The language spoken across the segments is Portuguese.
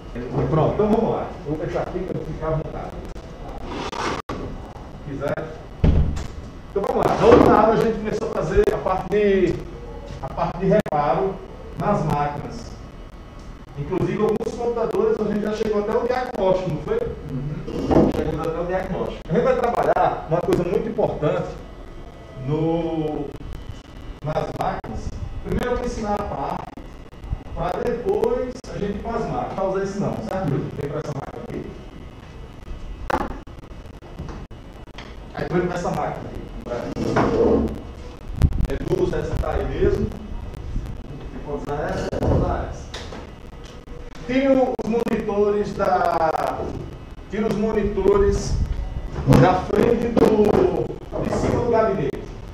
Pronto, então vamos lá. Vou fechar aqui para ficar à vontade. Se quiser. Então vamos lá. Na outra aula a gente começou a fazer a parte de reparo nas máquinas. Inclusive alguns computadores a gente já chegou até o diagnóstico, não foi? Chegamos até o diagnóstico. A gente vai trabalhar uma coisa muito importante nas máquinas. Primeiro eu vou ensinar a parte, para depois a gente ir para as máquinas. Não usar isso não, certo? Vem para essa máquina aqui. Aí depois para essa máquina aqui. Reduz essa tá aí mesmo. Pode usar essa, pode usar essa. Tira os monitores da frente de cima do gabinete.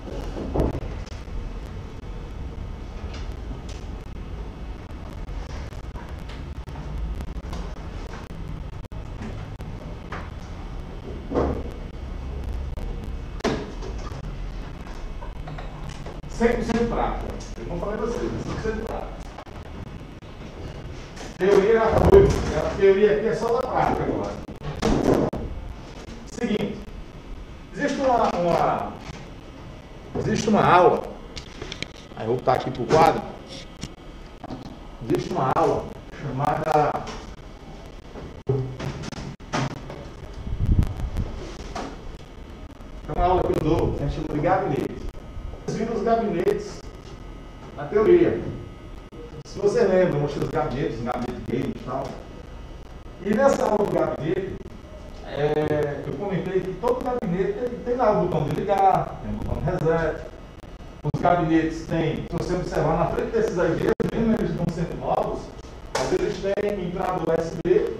Sempre prática. Eu não falei pra vocês, 100% prática. Teoria já foi. A teoria aqui é só da prática agora. Seguinte. Existe uma aula. Aí eu vou botar aqui para o quadro. Existe uma aula chamada é uma aula que eu dou, a gente chama de gabinete. Vocês viram os gabinetes na teoria. Se você lembra, eu mostrei os gabinetes, game e tal. E nessa aula do gabinete, eu comentei que todo gabinete tem lá o botão de ligar, tem o botão de reset. Os gabinetes têm, se você observar na frente desses aí mesmo eles estão sendo novos, às vezes tem entrada USB,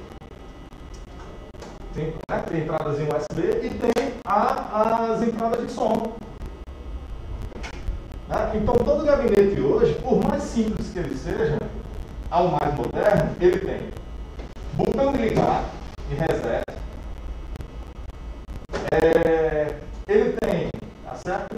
tem entradas em USB e tem as entradas de som. Então todo gabinete hoje, por mais simples que ele seja, ao mais moderno, ele tem botão de ligar e reset. Ele tem, tá certo?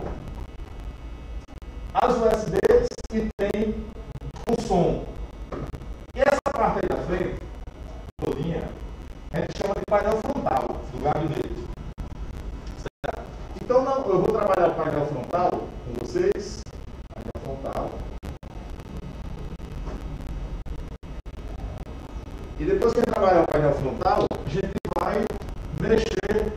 As USBs e tem o som. E essa parte aí da frente, todinha, a gente chama de painel frontal do gabinete. Certo? Então eu vou trabalhar o painel frontal com vocês. Painel frontal. E depois que eu trabalhar o painel frontal, a gente vai mexer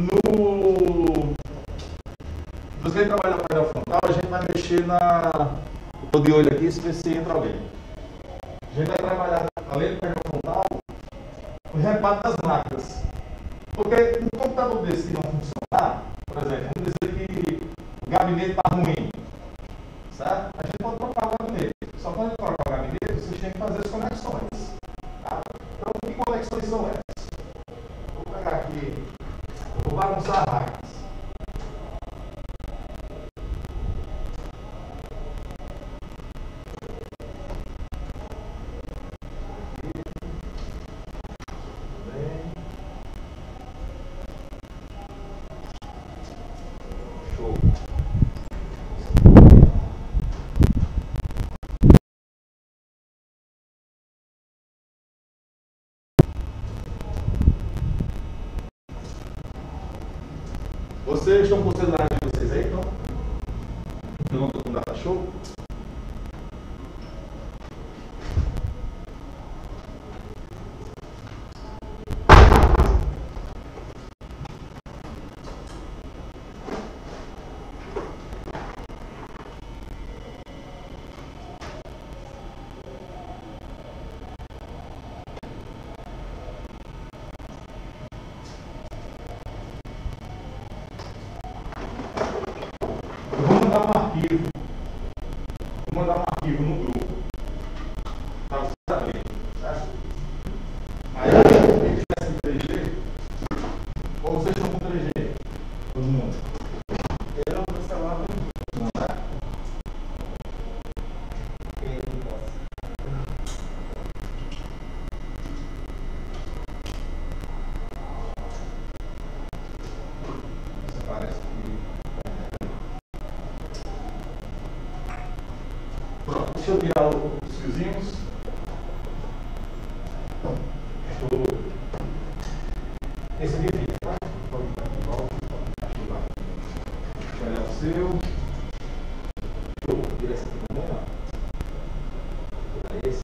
Depois que a gente trabalhar o painel frontal, a gente vai mexer Estou de olho aqui, se ver se entra alguém. A gente vai trabalhar, além do painel frontal, o reparo das máquinas. Porque um computador desse que não funcionar, por exemplo, vamos dizer que o gabinete está ruim, certo? A gente pode trocar o gabinete. Só quando a gente trocar o gabinete, vocês têm que fazer as conexões. Tá? Então, que conexões são essas? Vou pegar aqui, vou bagunçar a máquina. Vocês estão com o celular de vocês aí, então? Não estou com data show? Vou mandar um arquivo no grupo para vocês saberem, certo? Aí, quem tivesse com 3G, ou vocês estão com 3G? Todo mundo? Eu não vou celular não, certo? Isso parece que... Pronto, deixa eu tirar os fiozinhos. Show. Esse aqui fica, tá? Deixa eu olhar o seu. Show. E esse aqui também, ó. Vou tirar esse.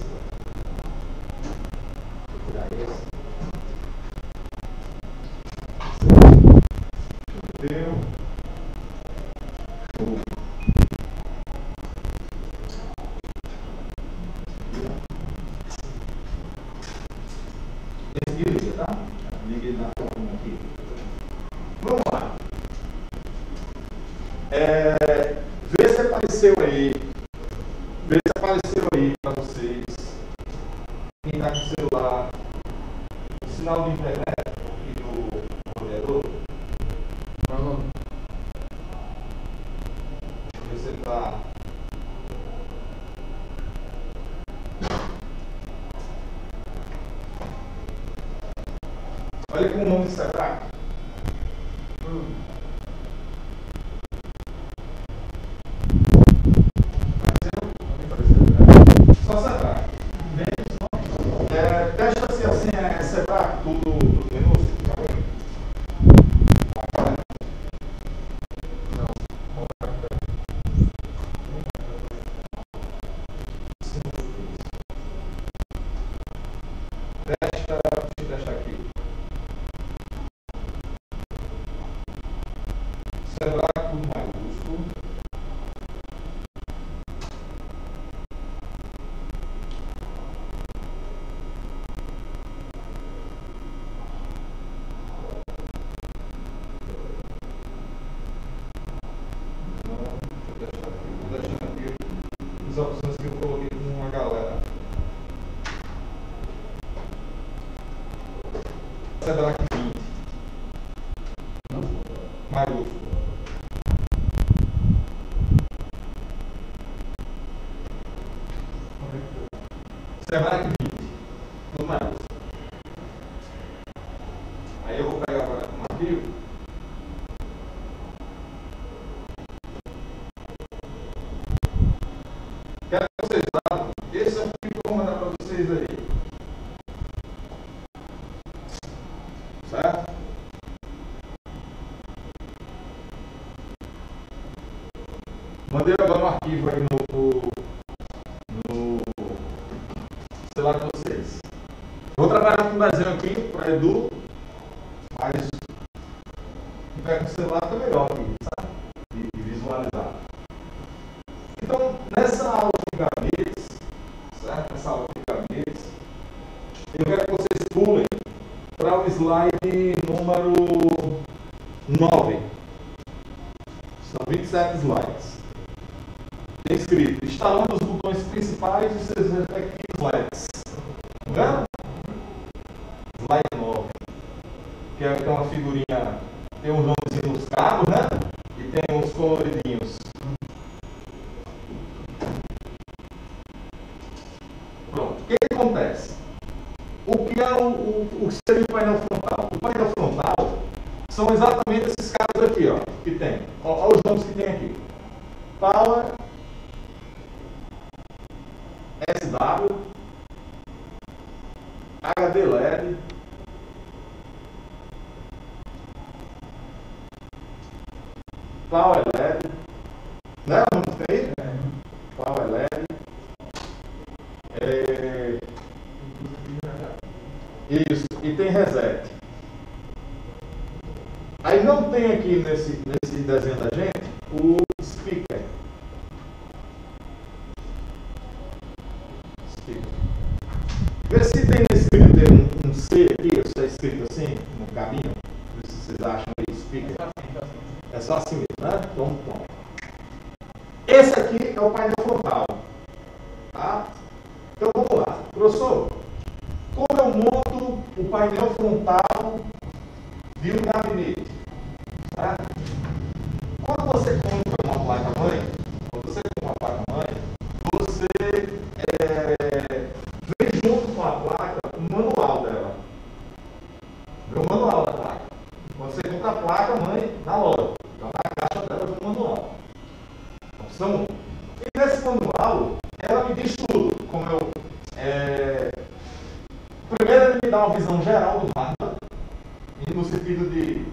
Vou tirar esse. Deu. Show. Esse aqui liga, tá? Liga ele na coluna aqui. Vamos lá. Vê se apareceu aí. Vê se apareceu aí para vocês. Quem está com o celular. O sinal de internet aqui do roteador. Deixa eu ver se ele está. Olha com o nome de Sebrae. Só Sebrae. Testa se assim é Sebrae, tudo minúsculo. Deixa eu testar aqui. Sebrae tudo maiúsculo. As opções que eu coloquei com uma galera. Sebrae 20. Maiúsculo. Sebrae 20. No maiúsculo. Aí eu vou pegar agora um arquivo. Quero que vocês abram esse arquivo que eu vou mandar para vocês aí. Certo? Mandei agora um arquivo aí no celular de vocês. Vou trabalhar com um desenho aqui para Edu, mas se tiver com o celular tá melhor aqui, sabe? E visualizar. Então, nessa aula de gabinetes, certo? Nessa aula de gabinetes, eu quero que vocês pulem para o slide número 9. São 27 slides. Tem escrito, instalando os botões principais e seus respectivos LEDs. Não é? Slide 9. Que é uma figurinha, tem uns nomezinhos nos cabos, né? E tem uns coloridinhos. Pronto. O que acontece? O que é o que seria o painel frontal? O painel frontal são exatamente esses caras aqui, ó, que tem. Olha os nomes que tem aqui. Power, SW, HD LED, Power LED, né? Não tem? Power LED. Isso, e tem reset. Aí não tem aqui nesse desenho da gente o speaker. Vê se tem escrito um C aqui, ou se é escrito assim, no caminho. Vê se vocês acham aí speaker. É só assim mesmo, né? Então, pronto. Esse aqui é o painel frontal. Tá? Então vamos lá. Professor, como eu monto o painel frontal de um gabinete? Tá? Quando você compra uma placa-mãe, você vem junto com a placa o manual dela. Vem o manual da placa. Quando você compra a placa-mãe na loja, então na caixa dela vem o manual. Opção 1. E nesse manual, ela me diz tudo, como eu Primeiro ele me dá uma visão geral do hardware, no sentido de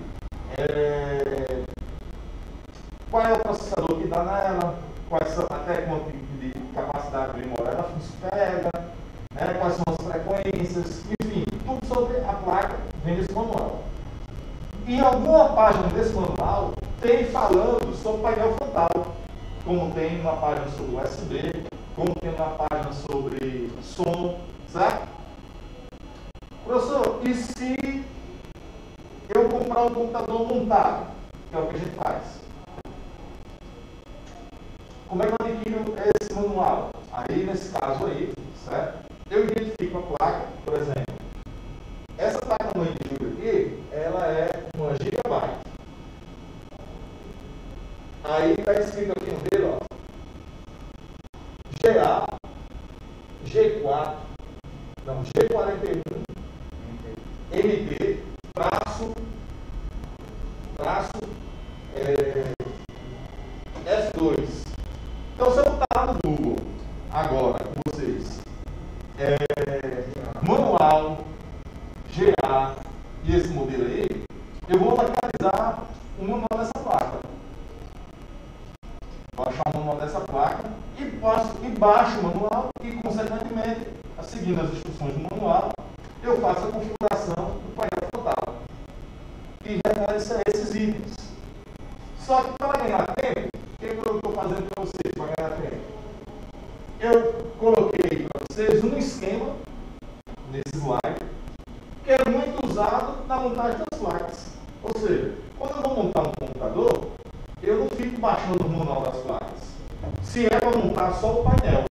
qual é o processador que dá nela, até quanto de capacidade de memória ela pega, né, quais são as frequências, enfim, tudo sobre a placa vem desse manual. Em alguma página desse manual tem falando sobre painel frontal, como tem uma página sobre USB, como tem uma página sobre som, certo? Professor, e se eu comprar um computador montado, que é o que a gente faz? Como é que eu adquiro esse manual? Aí, nesse caso aí, certo? Eu identifico a placa, por exemplo. Essa placa mãe de Júlio aqui, ela é uma Gigabyte. Aí está escrito aqui no dele, ó. GA, G4, não, G41, MD, traço, F2. Então, se eu botar no Google agora com vocês, manual, GA e esse modelo aí, eu vou localizar o manual dessa placa. Vou achar o manual dessa placa e baixo o manual e, consequentemente, seguindo as instruções do manual, eu faço a configuração do painel frontal, que refere-se a esses itens. Só que para ganhar tempo, o que eu estou fazendo para vocês para ganhar tempo? Eu coloquei para vocês um esquema nesse slide que é muito usado na montagem das placas. Ou seja, quando eu vou montar um computador, eu não fico baixando o manual das placas. Se é para montar só o painel,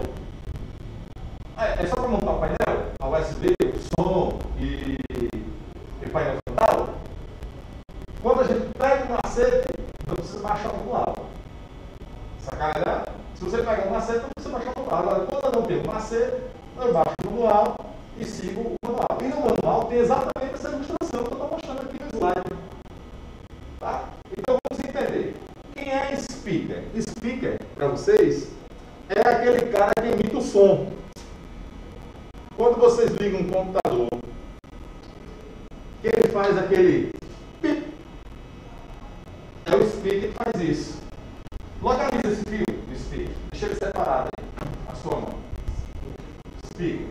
é só para montar o painel, a USB, o som e painel frontal. Quando a gente pega o macete, não precisa baixar o manual. Sacanagem? Se você pegar o macete, não precisa baixar o manual. Agora, quando eu não tenho o macete, eu baixo o manual e sigo o manual. E no manual tem exatamente essa ilustração que eu estou mostrando aqui no slide. Tá? Então vamos entender. Quem é speaker? Speaker, para vocês, é aquele cara que emite o som. Quando vocês ligam um computador, que ele faz aquele pip, é o speaker que faz isso. Localiza esse fio do speaker. Deixa ele separado aí, a sua mão. Speaker.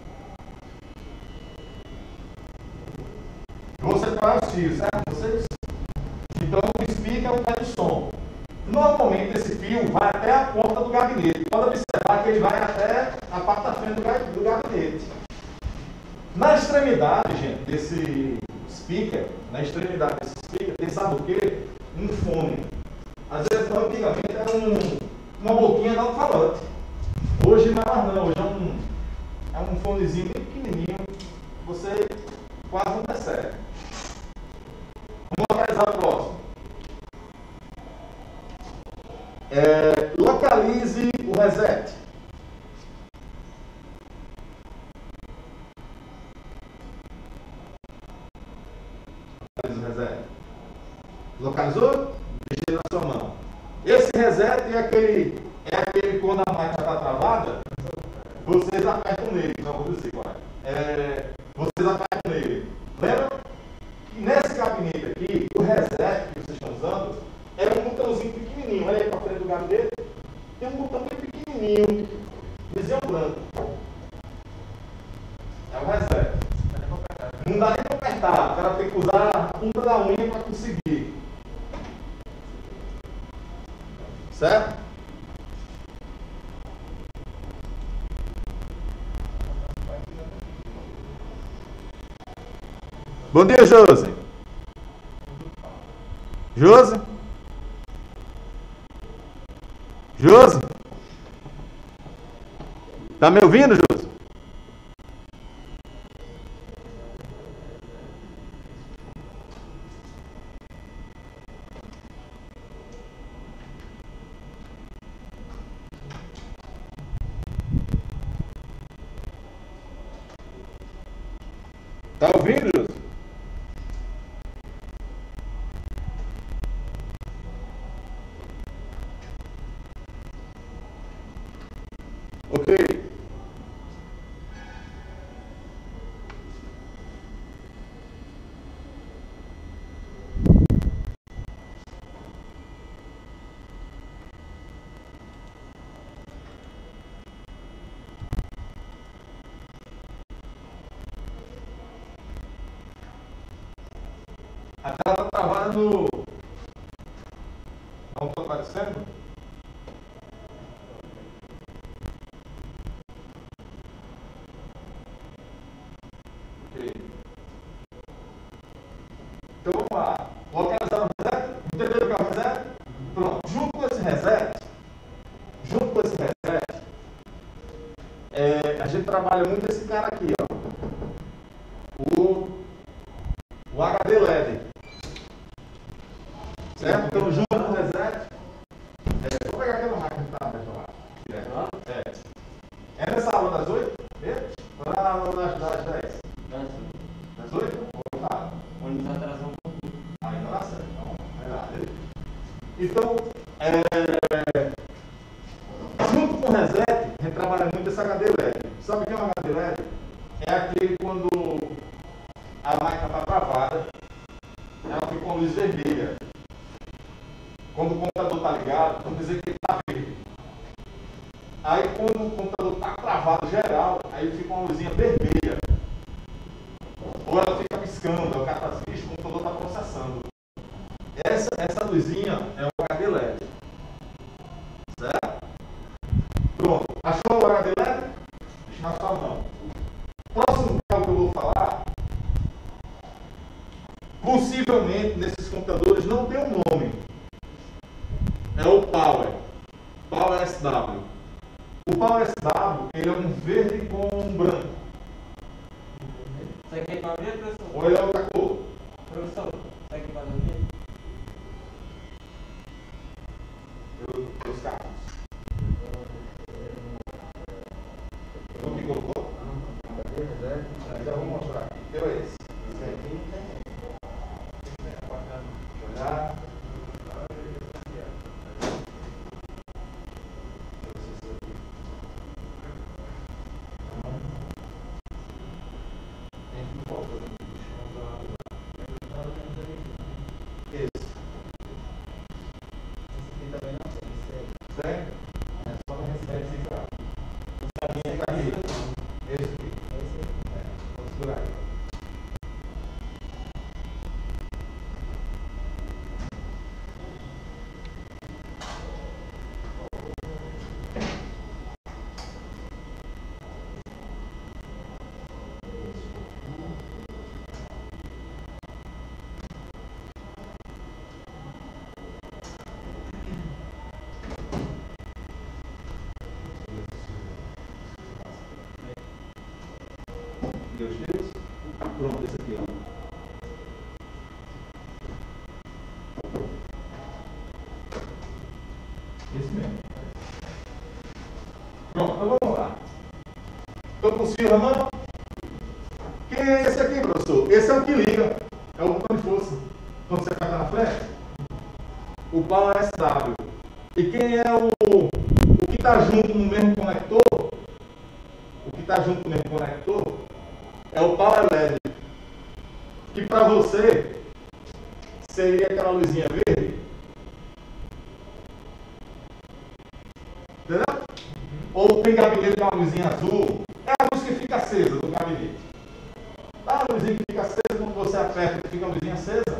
Vou separar os fios, certo? Vocês? Então, o speaker é o pé do som. Normalmente, esse fio vai até a porta do gabinete. Pode observar que ele vai até a parte da frente do gabinete. Na extremidade, gente, desse speaker, tem, sabe o quê? Um fone. Às vezes, antigamente, era uma boquinha de alto-falante. Hoje não é mais não. Hoje é um fonezinho bem pequenininho. Você quase não percebe. Vamos localizar o próximo. Localize o reset. Localize o reset. Localizou? Deixa na sua mão. Esse reset é aquele quando a máquina está travada, vocês apertam nele. Não vou dizer qual é. Vocês apertam nele. Lembra? E nesse gabinete aqui, o reset que vocês estão usando é um botãozinho pequenininho. Olha aí para frente do gabinete. Tem um botão bem pequenininho, desenho branco. É o reset. Não dá nem para apertar. O cara tem que usar a ponta da unha para conseguir. Certo? Bom dia, Josi. Josi? Josi? Tá me ouvindo, Josi? Tá ouvindo, Josi? Ok. A tela está travada no... Não estou aparecendo? Ok. Então vamos lá. Localizar o reset. Entendeu o que é o reset? Pronto. Junto com esse reset, a gente trabalha muito esse cara aqui, ó. O HD LED. Certo? Então, junto com o reset, vou pegar aquela máquina que está aberta lá. É nessa aula das 8? Ou na aula das 10? Das 8? Vou lá. Onde está atrasando um pouquinho. Ainda dá certo. Então, junto com o reset, a gente trabalha muito esse HD LED. Sabe o que é um HD LED? É aquele quando a máquina está travada, ela fica com a luz vermelha. Quando o computador está ligado, vamos dizer que ele está verde. Aí quando o computador está travado geral, aí fica uma luzinha vermelha. Ou ela fica piscando, o cara está assim, o computador está processando. Essa luzinha é o HD LED. Certo? Pronto. Achou o HD LED? Deixa na sua mão. Próximo que eu vou falar, possivelmente nesses computadores não tem um nome. É o Power SW. O Power SW, ele é um verde com um branco. Isso aqui é para ver, professor? Ou ele é outra cor? Professor, isso aqui é para ver? Os carros. O que colocou? Já vou mostrar aqui. Deu esse. Esse aqui não tem. Deixa eu olhar. Deus. Pronto, esse aqui, ó. Esse mesmo. Pronto, então vamos lá. Estou possível, não? Quem é esse aqui, professor? Esse é o que liga. É o botão de força. Quando você aperta na frente, o Power SW. E quem é o que está junto no mesmo conector? O que está junto no mesmo conector é o Power LED. Que para você seria aquela luzinha verde. Entendeu? Ou tem gabinete com uma luzinha azul. É a luz que fica acesa do gabinete. A luzinha que fica acesa, quando você aperta e fica a luzinha acesa,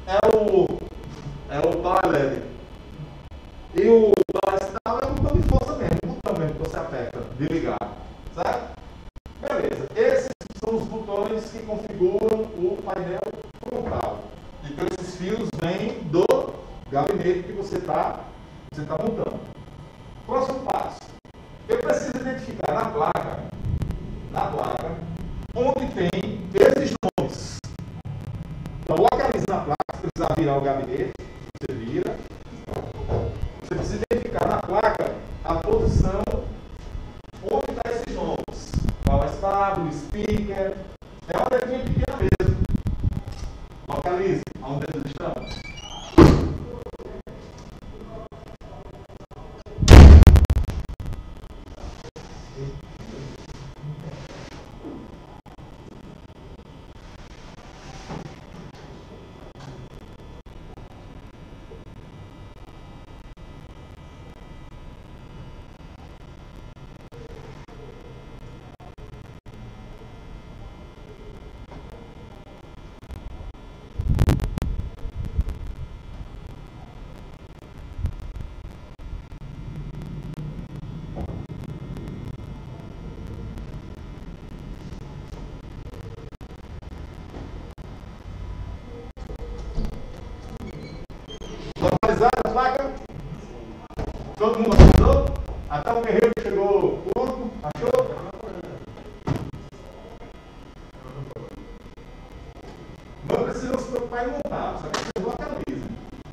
é o Power LED. E o Power SW é um botão de força mesmo, um botão mesmo que você aperta de ligar. Certo? Beleza. Esses são os botões que configuram o painel frontal. Então esses fios vêm do gabinete que você está montando. Próximo passo. Eu preciso identificar na placa, onde tem esses nomes. Então localize na placa, se precisar virar o gabinete, você vira. Você precisa identificar na placa a posição onde estão esses nomes. Power SW, speaker. É uma letrinha pequena mesmo. Localize onde eles estão. Todo mundo acertou? Até o guerreiro chegou curto, achou? Não precisa se preocupar em montar, só que vocês localizem.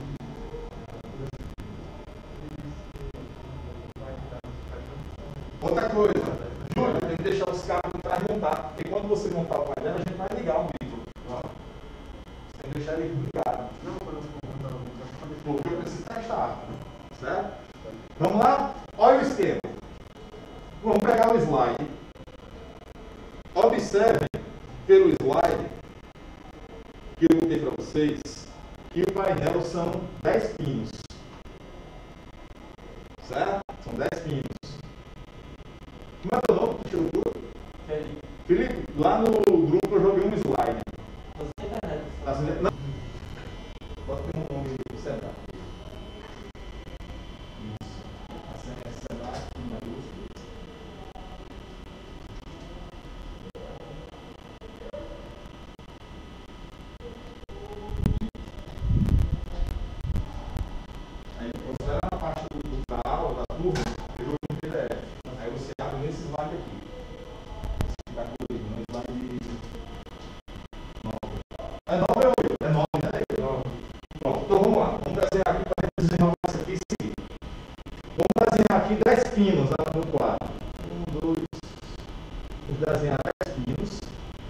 Outra coisa, Júlio, tem que deixar os cabos de trás montar, porque quando você montar o painel, a gente vai ligar o vídeo. Você tem que deixar ele ligado. Porque eu preciso testar. Certo? Vamos lá? Olha o esquema. Vamos pegar o slide. Observem pelo slide que eu botei para vocês que o painel são 10 pinos. Certo? São 10 pinos. Como é teu nome? Felipe. Felipe, lá no grupo eu joguei um slide. Você tá internet. Tá sendo... Não. Bota um nome central. Isso. A central em maiúsculo. Aí, considera a parte da aula, da turma, eu joguei um PDF. Aí você abre nesse slide aqui. Fica colorido, no slide 9. É 9 ou 8? É 9, né? É 9. Pronto, então vamos lá. Vamos desenhar aqui para desenhar isso aqui em seguida. Vamos desenhar aqui 10 pinos no quadro. 1, 2. Vamos desenhar 10 pinos.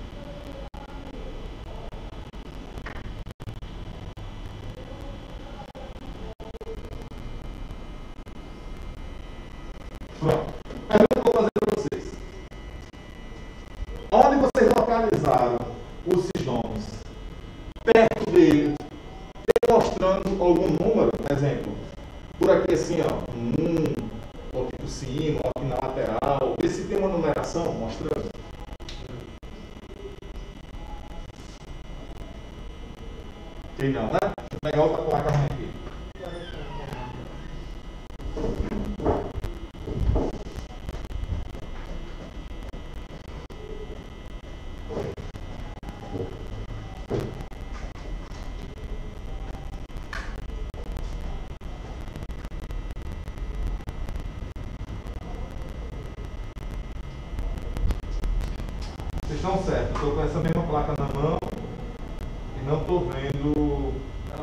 Pronto. Pergunta que eu vou fazer para vocês. Onde vocês localizaram os nomes? Perto dele, mostrando algum número, por exemplo, por aqui assim, ó, ou aqui por cima, ou aqui na lateral, vê se tem uma numeração mostrando. Tem não, né? Deixa eu pegar outra placa aqui. Vocês estão certos, estou com essa mesma placa na mão e não estou vendo.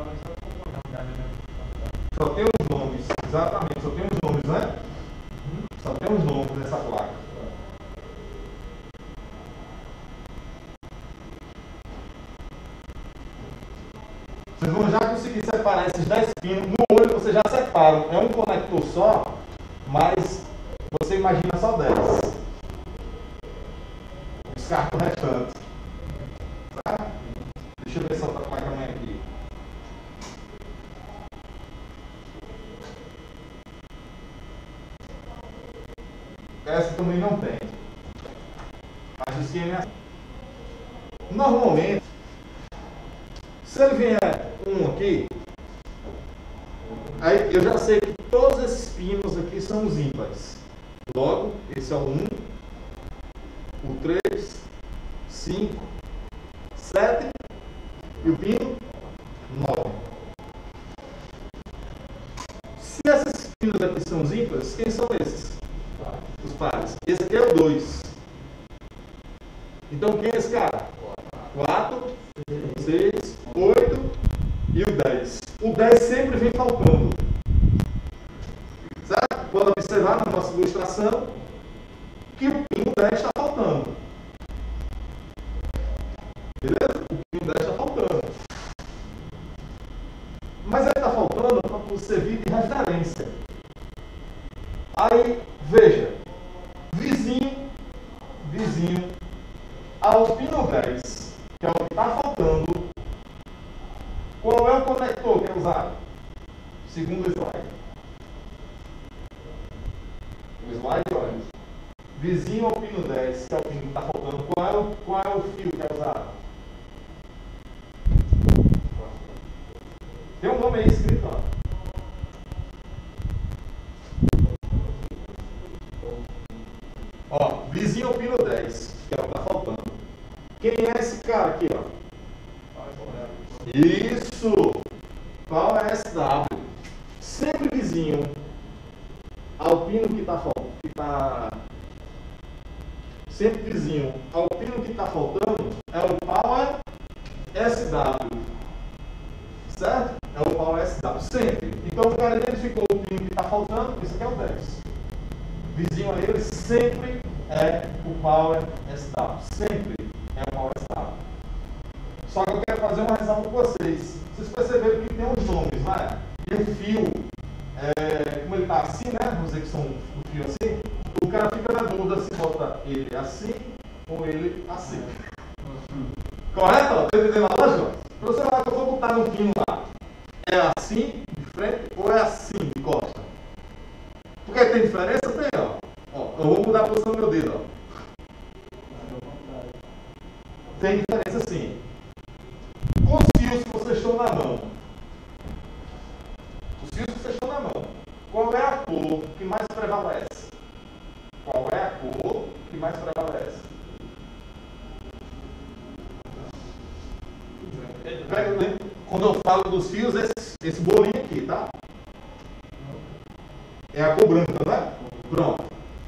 Só tem os nomes, exatamente, só tem os nomes, né? Só tem os nomes nessa placa. Vocês vão já conseguir separar esses 10 pinos. No olho vocês já separam. É um conector só, mas você imagina só 10. Descarta o restante. Tá? Deixa eu ver se outra placa amanhã aqui. Essa também não tem. Mas o esquema é assim. Normalmente, se ele vier um aqui, aí eu já sei que todos esses pinos aqui são os ímpares. Logo, esse é o 1, o 3, 5, 7 e o pino 9. Se esses pinos aqui são os ímpares, quem são esses? Os pares. Esse aqui é o 2. Então quem é esse cara? 4, 6, 8 e o 10. O 10 sempre vem faltando. Certo? Pode observar na nossa ilustração que o pino 10 está faltando. Beleza? O pino 10 está faltando. Mas ele está faltando para você vir de referência. Aí, veja. Vizinho ao pino 10, que é o que está faltando, qual é o conector que é usado? Segundo slide. O slide, olha. Vizinho ao pino 10, que é o pino que está faltando, qual é o fio que é usado? Tem um nome aí escrito, ó. Ó, vizinho ao pino 10, que é o que está faltando. Quem é esse cara aqui, ó? Isso! Qual é SW? Sempre vizinho ao pino que está sempre vizinho ao pino que está faltando, é o Power SW. Certo? É o Power SW, sempre. Então o cara identificou o pino que está faltando, isso aqui é o 10. Vizinho a ele sempre é o Power SW. Sempre é o Power SW. Só que eu quero fazer uma revisão com vocês. Vocês perceberam que tem uns nomes, né? E o fio, como ele está assim, né? Vamos dizer que são o fio assim. O cara fica na dúvida se bota ele assim ou ele assim. Correto? Está entendendo a lógica? Então você vai, eu vou botar no pino lá. É assim, de frente, ou é assim, de costa? Porque tem diferença? Tem, ó. Eu vou mudar a posição do meu dedo, ó. Tem diferença sim. Os fios que vocês estão na mão. Os fios que vocês estão na mão. Qual é a cor que mais prevalece? Qual é a cor que mais prevalece? Quando eu falo dos fios, esse bolinho aqui, tá? É a cor branca, né? Pronto.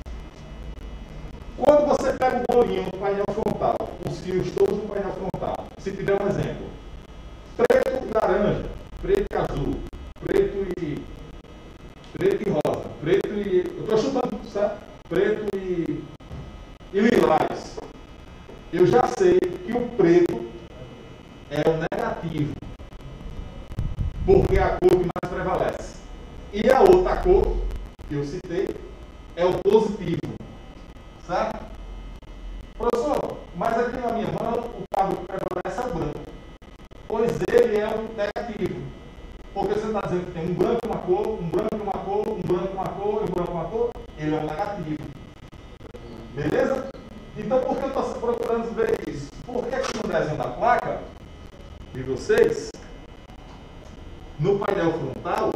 Quando você pega o bolinho no painel frontal, os fios todos no painel frontal, se tiver um exemplo, preto e laranja, preto e azul, preto e rosa, preto e... eu estou chutando, certo? Preto e lilás. Eu já sei que o preto é o negativo, porque é a cor que mais prevalece. E a outra cor que eu citei é o positivo. Certo? Professor, mas aqui na minha mão o cabo que prevalece é o branco. Pois ele é o negativo. Porque você está dizendo que tem um branco uma cor, um branco uma cor, um branco uma cor e um branco uma cor, ele é o negativo. Beleza? Então por que eu estou procurando ver isso? Porque aqui no desenho da placa de vocês, no painel frontal,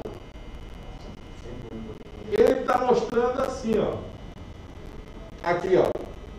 ele está mostrando assim, ó. Aqui, ó.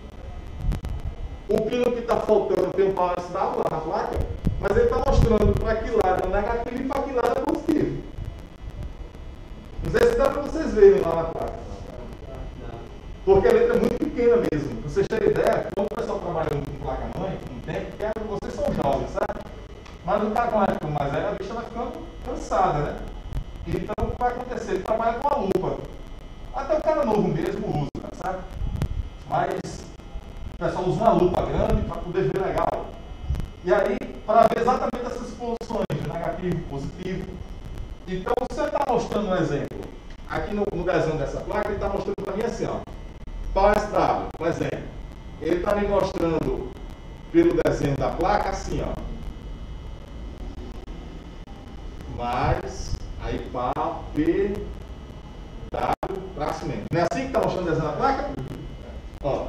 O pino que está faltando tem um Power SW lá na placa, mas ele está mostrando para que lado é negativo e para que lado é positivo. Não sei se dá para vocês verem lá na placa. Porque a letra é muito pequena mesmo. Pra vocês terem ideia, quando o pessoal trabalha com placa-mãe, um tempo, porque vocês são jovens, sabe? Mas o cara com a época mais velha, a bicha vai ficando cansada, né? Então o que vai acontecer? Ele trabalha com a lupa. Até o cara novo mesmo usa, sabe? Mas o pessoal usa uma lupa grande para poder ver legal. E aí, para ver exatamente essas posições de negativo e positivo. Então, você está mostrando um exemplo. Aqui no desenho dessa placa, ele está mostrando para mim assim, ó. Power SW, por exemplo. Ele está me mostrando pelo desenho da placa assim, ó. Mais, aí pá, P, W, traço menos. Não é assim que está mostrando o desenho da placa? Ó.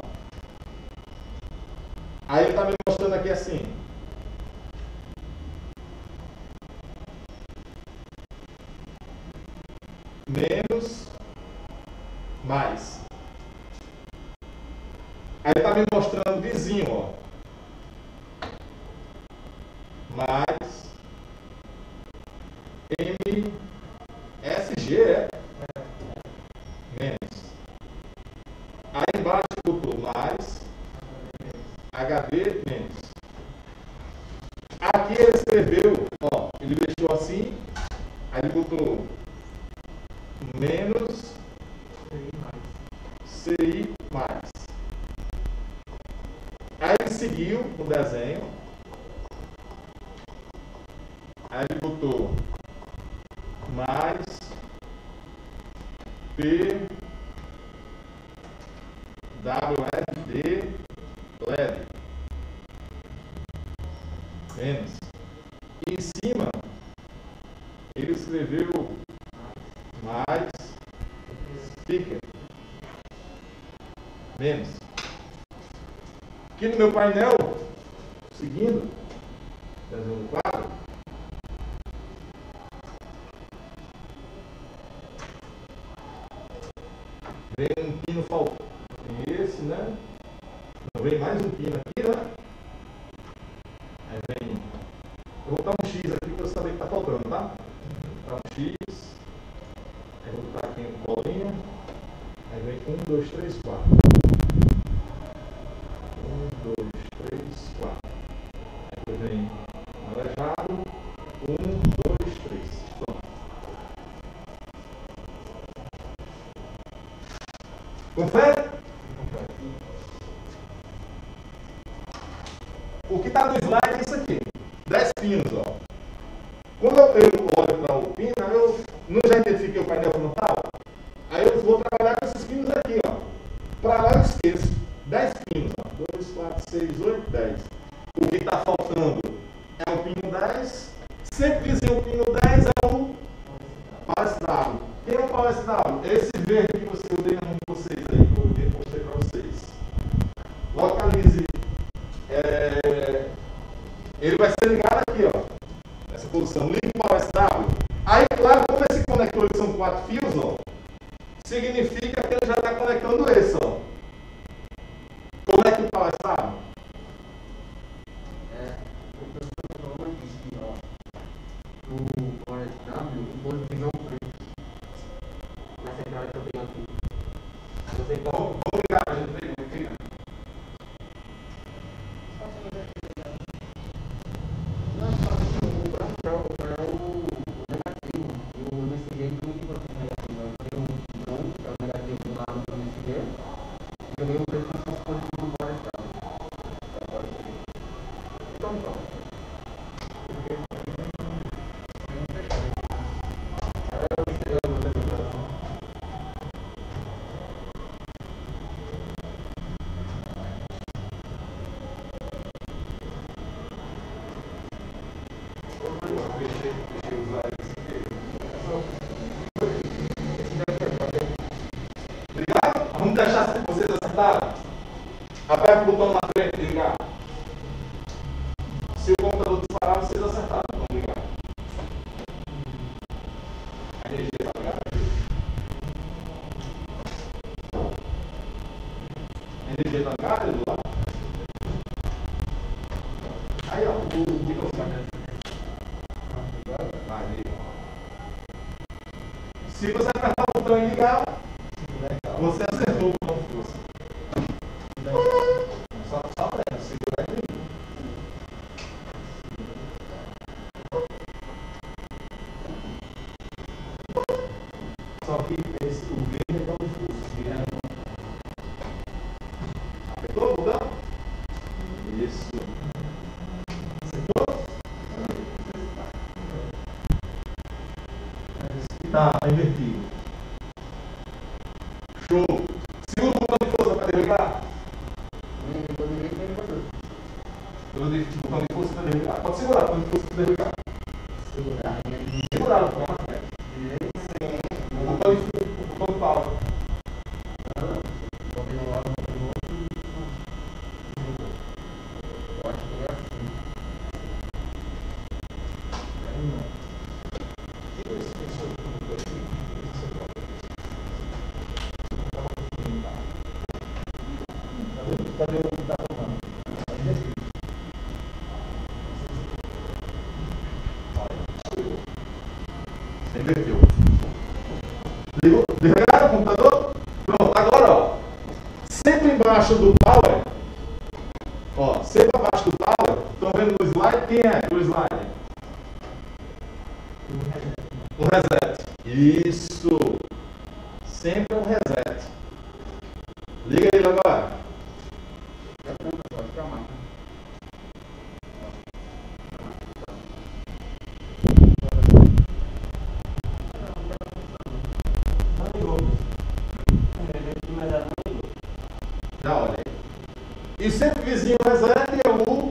Aí ele está me mostrando aqui assim. Menos, mais. Aí está me mostrando vizinho, ó. Mais, MSG, menos. Aí embaixo botou mais, HB, menos. Aqui ele escreveu, ó, ele deixou assim, aí ele botou menos CI mais. Aí ele seguiu o desenho. Aí ele botou mais P WLD LED menos. E em cima ele escreveu mais speaker menos. Aqui no meu painel, seguindo, desenho do quadro, vem um pino faltando. Tem esse, né? Não, vem mais um pino aqui, né? Aí vem. Eu vou botar um X aqui para eu saber que está faltando, tá? Vou botar um X. Aí vou botar aqui um colinho. vem 1, 2, 3, 4. 1, 2, 3, 4. Aí vem aleijado. 1, 2, 3. Pronto. Confere? O que está no slide é isso aqui. 10 pinos, ó. Quando eu olho para o pino, eu não já identifiquei o painel frontal? Aí eu vou trabalhar com esses pinos aqui, ó. Para lá eu esqueço. 10 pinos, ó. 2, 4, 6, 8, 10. O que está faltando é o pino 10. Sempre vizinho o pino 10 é o pau SW. Quem é o pau SW? Esse verde que eu dei na mão de vocês aí, que eu mostrei para vocês. Localize. Ele vai ser ligado aqui, ó. Nessa posição. Ligue o pau SW. Aí, claro, como esse conector são 4 fios, ó, significa que ele já está conectando esse, ó. Conecta o pau SW. O professor falou aqui, ó. O pau SW, o positivo é o preto. Nessa entrada que eu tenho aqui. Não sei qual. Vamos ligar para a gente ver como fica. Vamos deixar vocês acertarem. Aperta o botão na frente e ligar. Se o computador disparar, vocês acertaram. Vamos ligar. A energia está ligada aqui. A energia está ligada do lado. Aí, ó, o microfone. Vai, liga. Se você apertar o botão e ligar, você acertou o botão de força. Só aperta, segura e liga. Só que o verde é botão de força. Apertou o botão? Isso. Acertou? Tá, invertido. Show. Segura o botão de força para desligar. Eu dei o botão de força para desligar. Pode segurar o botão de força para desligar. Segurar o botão na frente. O botão de power. Cadê o que está faltando? Inverteu. Ligou? Desligaram o computador? Pronto, agora, ó. Sempre embaixo do power. Ó, sempre abaixo do power. Estão vendo no slide? Quem é o slide? Um reset. Isso. Sempre um reset. Liga ele agora. Já olha aí. E sempre vizinho reset é o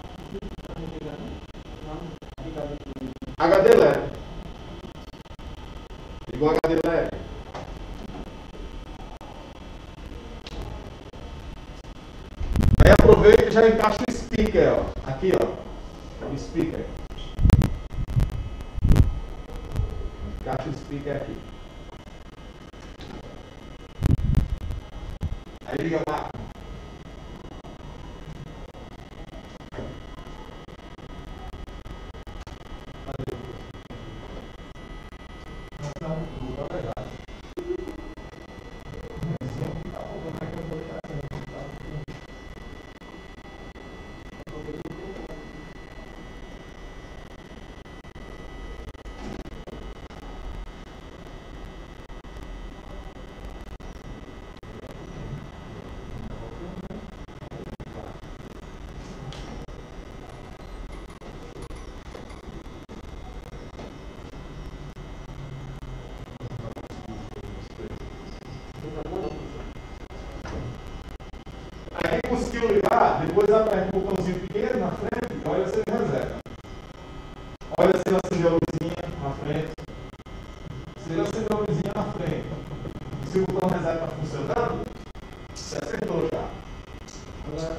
HD LED. Ligou HD LED. Aí aproveita e já encaixa o speaker, ó. Aqui, ó. O speaker. Encaixa o speaker aqui. Aí liga a máquina. Depois aperta o botãozinho pequeno na frente e olha se ele reseta. Olha se ele acendeu a luzinha na frente. Se ele acendeu a luzinha na frente, e se o botão reset está funcionando, você acertou já. Agora,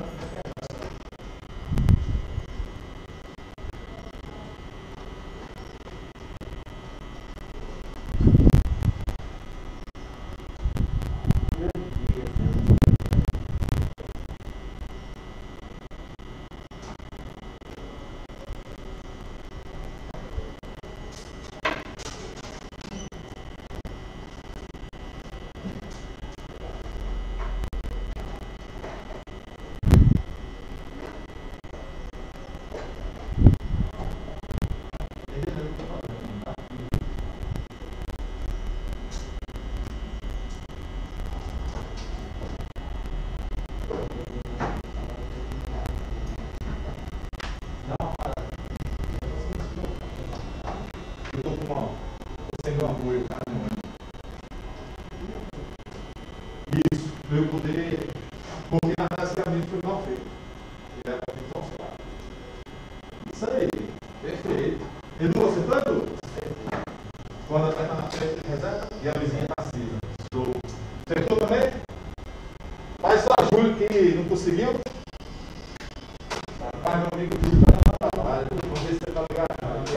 isso, para eu poder, porque basicamente foi mal feito. Ele era feito ao suave. Isso aí, perfeito. Edu, você tá, Edu? Quando aperta na frente, ele reseta e a luzinha está acesa. Show. Acertou também? Faz só a Júlio que não conseguiu. Faz meu amigo Júlio para não trabalho. Vamos ver se você está ligado.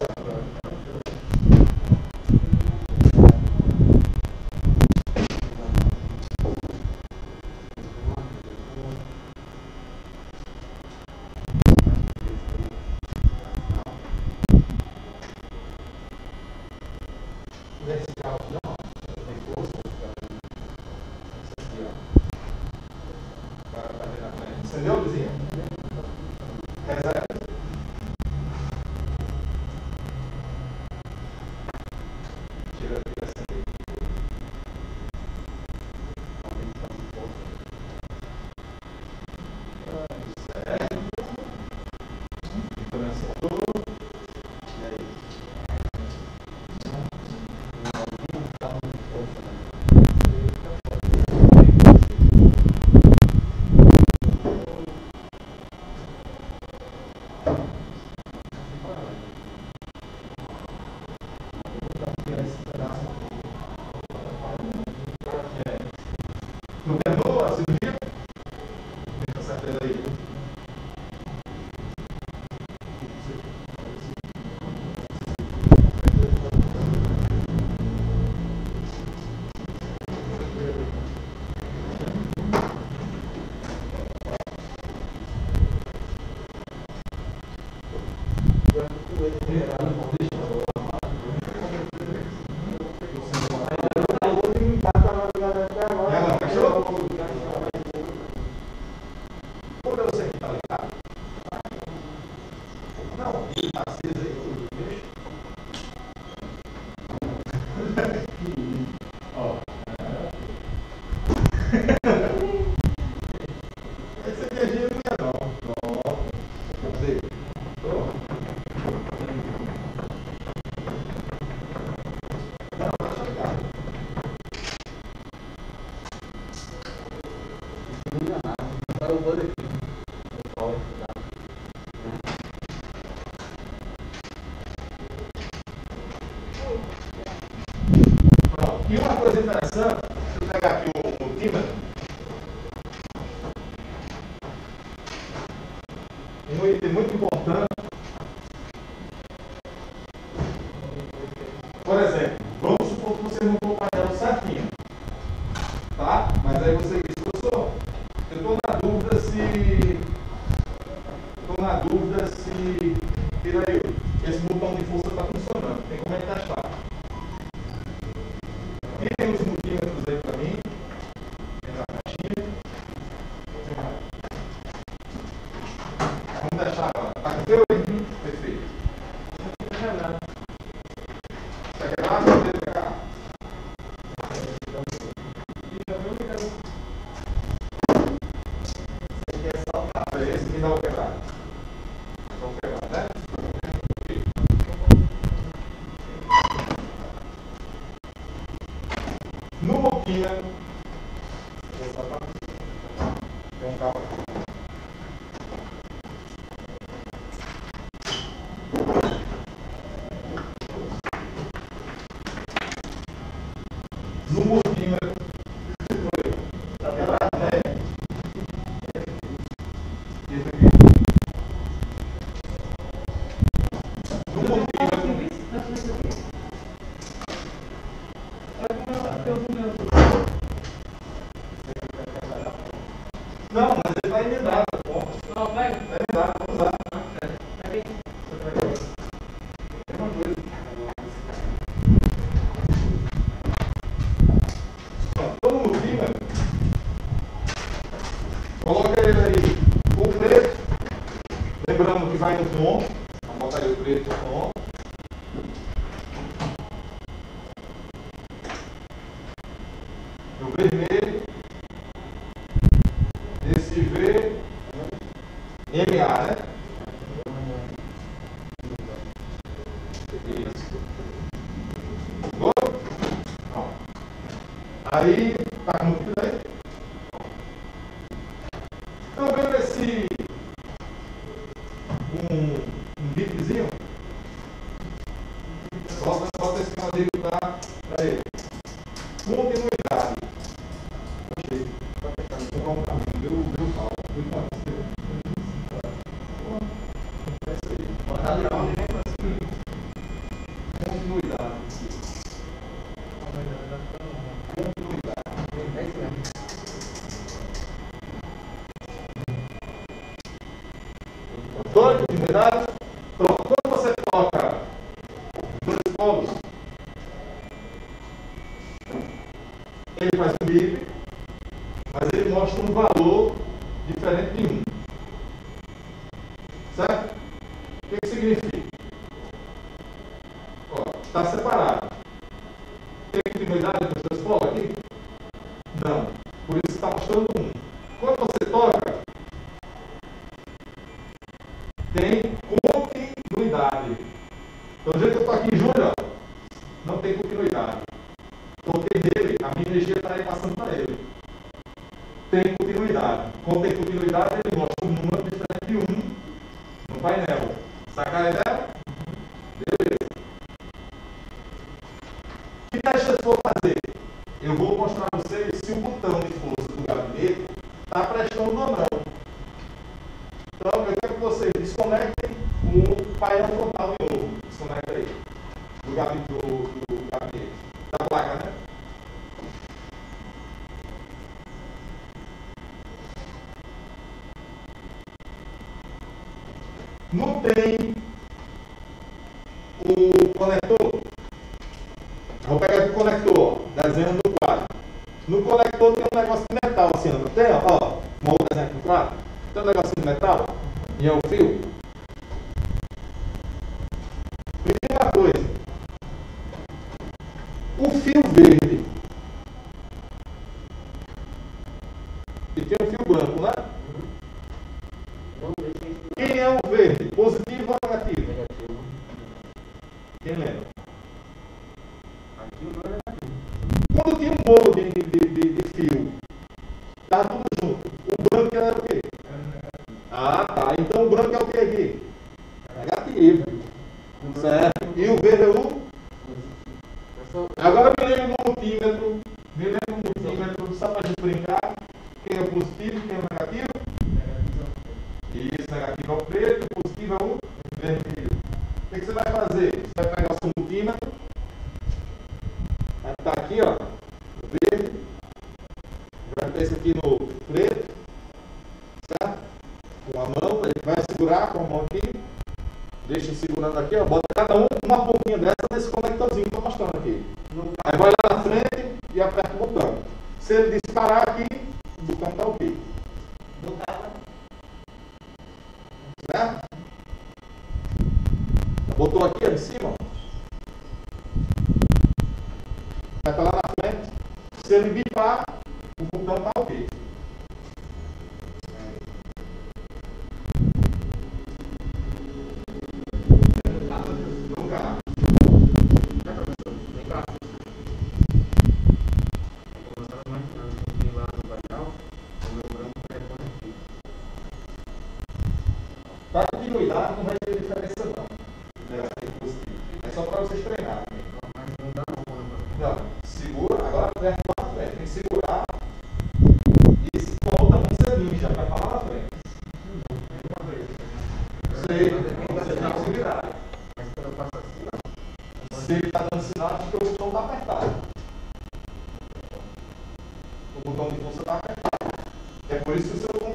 Acendeu a luzinha? Reseta. Tira aqui e acende. Certo. Então acertou. E aí? Não terminou a cirurgia? Deixa essa tela aí. E agora, fechou? Por você que está ligado? Não, ele está aceso aí, deixa. Ó. Essa energia não é não. Pronto. Cadê? Não, tá ligado. Agora eu vou aqui. E uma coisa interessante, deixa eu pegar aqui o multímetro. Um item muito importante. Por exemplo, vamos supor que você montou o painel certinho. Tá? Mas aí você diz, professor, eu estou na dúvida se. Tira aí, esse botão de força está funcionando. Tem como testar. Tem os multímetros aí para mim. Tem na caixinha. Vamos testar agora. Tá com teu? Perfeito. Está quebrado? Vou pegar. Esse aqui não vai quebrar. Vamos quebrar, né? No multímetro, tem um cabo aqui. Não, mas ele está emendado. Não, pega. Está emendado, vamos usar. Pega aí. É uma coisa. Todo mundo filma. Coloca ele aí. O preto. Lembrando que vai no tom. Vamos botar aí o preto no tom. O vermelho. Esse V. MA, né? Isso. Bom. Aí, tá com tudo aí? Então, vendo esse um bipzinho, bota esse código para ele. Continuidade. Gostei. Tá fechando. Vou um caminho. Deu pau. Deu pau. É isso aí. Continuidade. É isso mesmo. Dois continuidades. Pronto. Quando você toca dois polos, ele faz um bip, mas ele mostra um valor diferente de 1. Certo? O que significa? Está separado. Tem continuidade dos dois polos aqui? Não. Por isso está mostrando 1. Quando você toca, tem continuidade. Então, do jeito que eu estou aqui em julho, ó, não tem continuidade. Toquei nele, a minha energia está aí passando para ele. Tem continuidade. Quando tem continuidade, ele mostra um número diferente de 1 no painel. Sacar a ideia? Beleza. Que teste eu vou fazer? Eu vou mostrar a vocês se o botão de força do gabinete está prestando ou não. Então, eu quero que vocês desconectem o painel frontal de novo. Desconecta aí. Do gabinete. Da placa, né? Não tem o conector. Vou pegar aqui o conector, desenho no quadro. No conector tem um negócio de metal assim, não tem? Ó, um outro desenho aqui no quadro. Tem um negocinho de metal e é o fio. Me diga uma coisa. O fio verde e tem o fio branco, né? Quem é o verde? Positivo ou negativo? Negativo. Quem lembra? Aqui o meu é negativo. Quando tinha um bolo de fio, estava tudo junto. O branco era o quê? Ah, tá. Então o branco é o quê aqui? Negativo. Certo. E o verde é o? Agora me lembro do multímetro. Me lembro do multímetro, só para a gente brincar. Quem é o positivo e quem é o negativo? Isso, negativo é o preto, o positivo é o vermelho. O que você vai fazer? Você vai pegar o seu multímetro. Vai estar aqui, ó, no verde. Vai ter esse aqui no preto. Certo? Com a mão, ele vai segurar com a mão aqui. Deixa segurando aqui, ó. Bota cada um uma pontinha dessa nesse conectorzinho que eu estou mostrando aqui. Aí vai lá na frente e aperta o botão. Se ele disparar aqui, o botão está ok. Certo? Botou aqui ó, em cima. Vai para lá na frente. Se ele bipar, o botão está ok. Para continuidade não vai ter diferença não. É só para vocês treinarem. Não, segura, agora aperta lá na frente. Tem que segurar e se volta muito cedinho já para falar na frente. Sei, você tem que se virar. Se ele está dando sinal, porque o botão está apertado. O botão de força está apertado. É por isso que o seu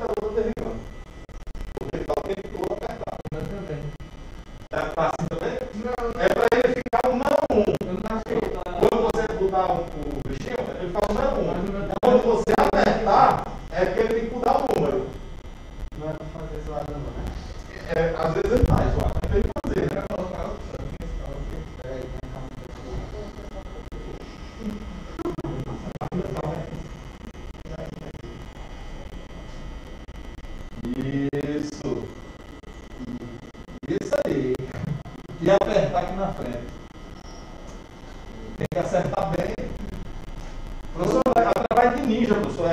também. Tá assim também? Não, É para ele ficar um não 1. eu não achei. Quando você botar o bichinho, ele fala não 1. Quando você apertar, é que ele tem que mudar o número. Não é pra fazer esse lado, não. É, às vezes ele faz, ó. É para ele fazer, né? Isso. Isso aí. E apertar aqui na frente. Tem que acertar bem. Professor, é trabalho de ninja, professor.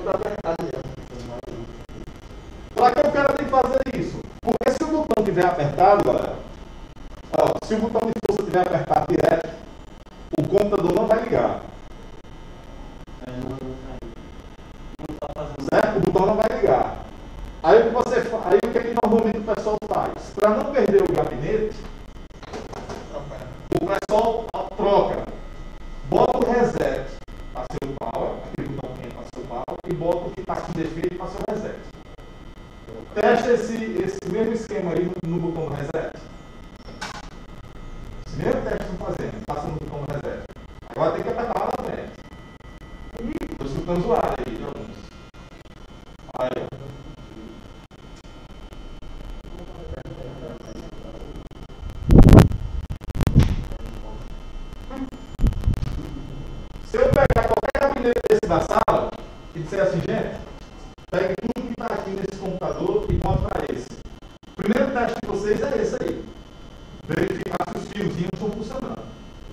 Para que o cara tem que fazer isso? Porque se o botão estiver apertado, galera, ó, se o botão de força estiver apertado direto, o computador não vai ligar. Certo? O botão não vai ligar. Aí o que é que normalmente o pessoal faz? Para não perder o gabinete, o pessoal troca. Bota o reset para ser o power, aquele botão que tem para ser o power, e bota o que está com defeito para ser o reset. Testa esse mesmo esquema aí no botão do reset. Esse mesmo teste que estão fazendo, passa no botão do reset. Agora tem que apertar lá na frente. Estou escutando zoado aí, de alguns. Aí. Se eu pegar qualquer gabinete desse da sala e disser assim, gente, pegue tudo que está aqui nesse computador e conta para esse. O primeiro teste de vocês é esse aí. Verificar se os fiozinhos estão funcionando.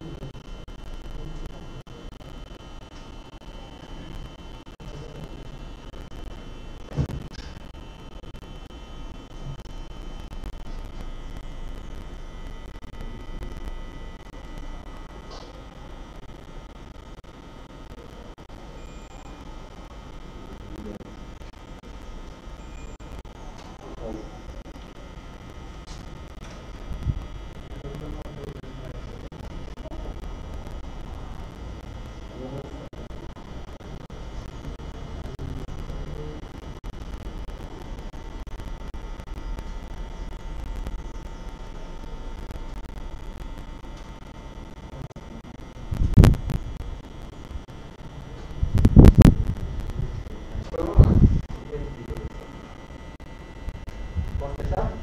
Posso fechar?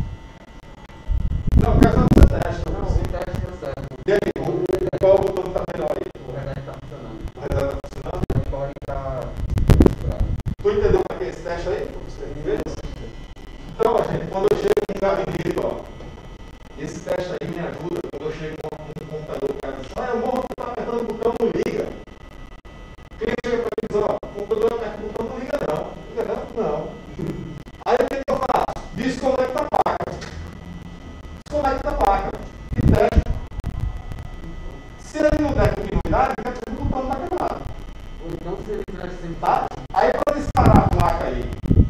Não, quero só que você teste. Não, o teste deu certo. E aí, qual botão está melhor aí? O reset está funcionando. O reset está funcionando? O core está misturado. Tu entendeu para que esse teste aí? Você fez? Então, gente, quando eu chego num gabinete, ó, esse teste aí me ajuda quando eu chego num computador, o cara diz, o morro está apertando o botão, não liga. Quem chega para mim e diz, ó, o computador aperta o botão, não liga não. Liga não? Não. Aí o que eu faço? Desconecta a placa. Desconecta a placa. E testa. Se ele não der continuidade, quer dizer que o botão está quebrado. Ou então, se ele tivesse sempre Tá? Aí para disparar a placa aí,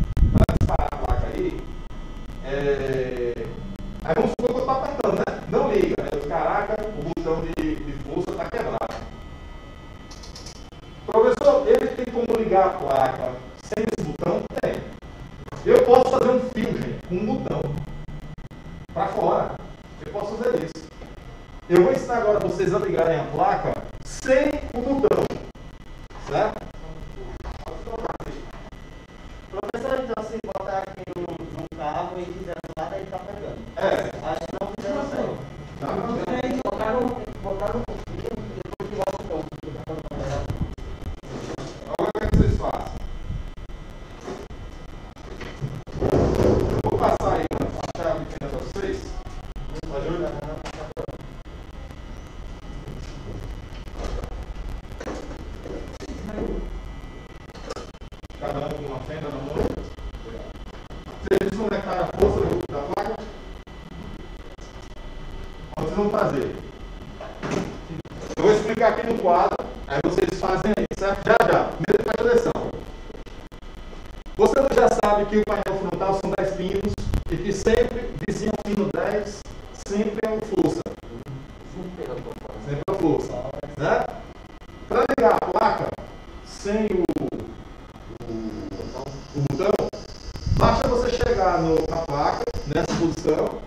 aí vamos supor que eu estou apertando, né? Não liga, né? Caraca, o botão de força está quebrado. Professor, ele tem como ligar a placa sem esse botão? Tem. Eu posso fazer um fio, gente, com um botão para fora. Eu posso fazer isso. Eu vou ensinar agora vocês a ligarem a placa sem o botão. Certo? Professor, então se botar aqui no carro e fizer lá, daí tá pegando. É. Aí se não fizer, não sei. botaram um pouquinho e depois que volta o ponto. Agora o que é que vocês fazem? Eu vou passar aí a chave que tem para vocês. Ajuda? Cada um com uma fenda na mão. Vocês desconectaram a força da placa? Vocês vão fazer. Eu vou explicar aqui no quadro, aí vocês fazem aí, certo? Já. Primeiro presta atenção. Você já sabe que o painel frontal são 10 pinos e que sempre, vizinho ao pino 10, sempre é o força. Sempre é o força. Né? Para ligar a placa sem o botão, basta você chegar na placa, nessa posição,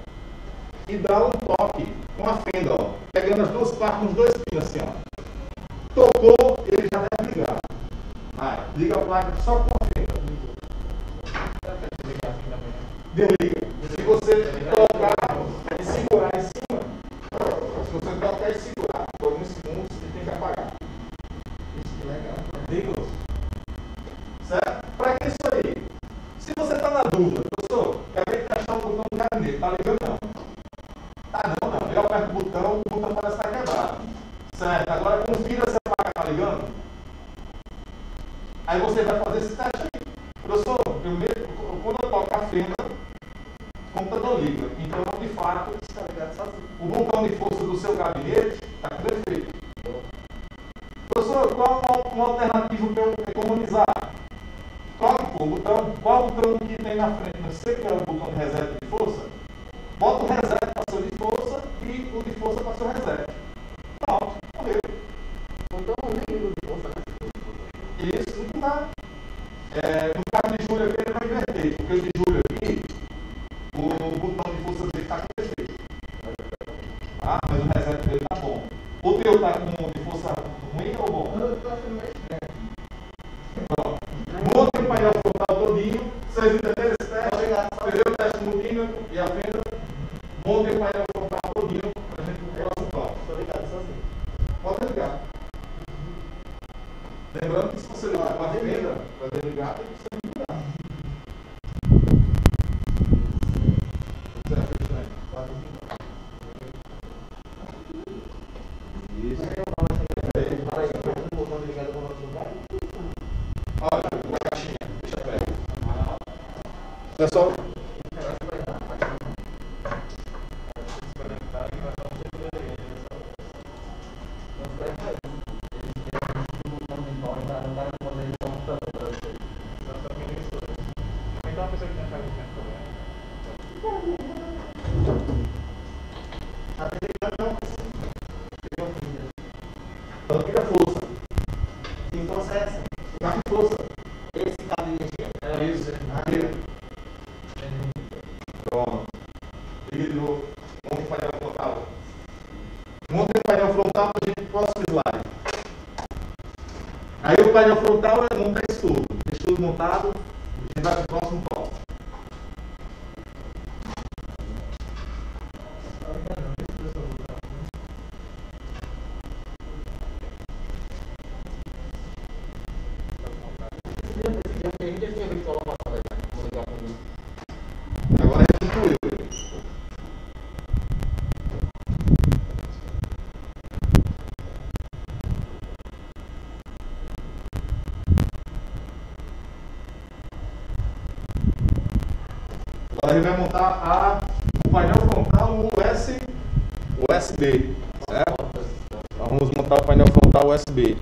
e dá um toque, uma fenda, ó, pegando as duas partes, uns dois pinos assim, ó. Tocou, ele já deve ligar. Vai, liga a placa só com a fenda. Desliga. Se você tocar e segurar em cima, se você tocar e segurar por alguns segundos, você tem que apagar. Isso que legal. Liga. Certo? Para que isso aí? Se você está na dúvida, professor, acabei de testar o botão do gabinete, tá ligando não? Tá não. Eu aperto o botão parece estar quebrado. Certo? Agora confira se a placa está ligando. Aí você vai fazer esse teste aí. Professor, quando eu toco a fenda, o computador liga. Então, de fato, Está ligado sozinho. o botão de força do seu gabinete está com defeito. Professor, qual uma alternativa para eu economizar? Toque o botão. Qual botão que tem na frente? Você quer o botão de reset de força? Bota o reset para seu de força e o de força para seu reset. Pronto, morreu. Então, nem ligo de força, né? Isso não dá. No caso de Júlio aqui, ele vai inverter. Porque o de Júlio aqui, o botão de força dele está com defeito. Ah, mas o reset dele está bom. O teu está com de força ruim ou bom? Eu estou achando mais estranho. Pronto. Monte o painel frontal todinho. Vocês entenderam esse teste? Obrigado. Entendeu o teste multímetro e a fenda? Monte o painel frontal todinho para a gente ir para o próximo toque. Estou ligado sozinho. Pode ligar. Lembrando que se você ligar com a fenda, para desligar, tem que ser ligado. Certo, Cristiane? Pode ligar. Isso. Fala aí, aperta o botão de ligado com o nosso lugar. Olha, uma caixinha. Deixa perto. Pessoal, então fica força. Que força é essa? Tá com força. Esse cabo de energia? É isso. Aqui. Pronto. Liga de novo. Monte o painel frontal. Monte o painel frontal para a gente ir para o próximo slide. Aí o painel frontal é montar isso tudo. Deixa tudo montado. A gente vai para o próximo tópico. Agora a gente incluiu. Agora ele vai montar o painel frontal USB, certo? Então, vamos montar o painel frontal USB.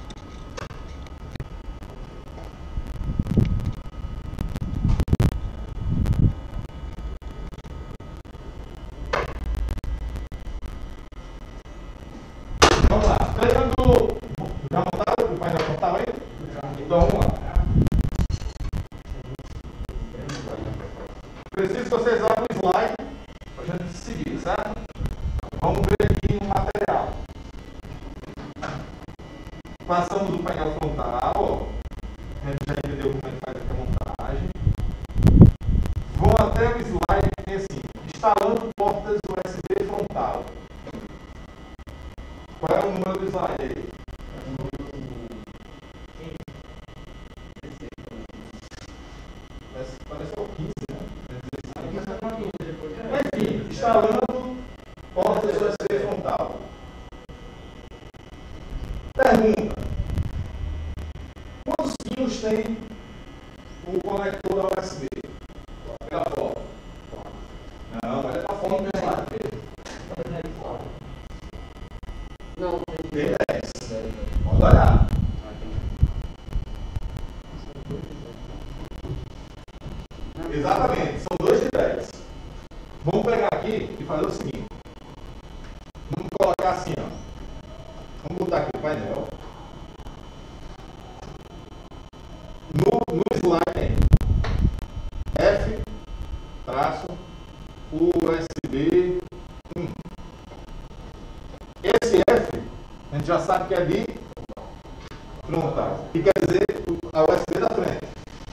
Vamos lá. Pegando. Já montaram o painel frontal aí? Então vamos lá. Preciso que vocês abram o slide para a gente seguir, certo? Vamos ver aqui o material. Passamos do painel frontal, ó. A gente já entendeu como é que faz aqui a montagem. Vão até o slide que tem assim, instalando portas USB frontal. Qual é o número do slide aí? Parece o 15, né? Enfim, instalando portas USB frontal. Pergunta: quantos pinos tem o conector da USB? Pela foto. Não, olha para a foto do slide. Não, Tem 10. Pode olhar. Exatamente, são 2 de 10. Vamos pegar aqui e fazer o seguinte. Vamos colocar assim, ó. Vamos botar aqui o painel. No slide F, traço, USB gente já sabe que é de frontal. Que quer dizer a USB da frente.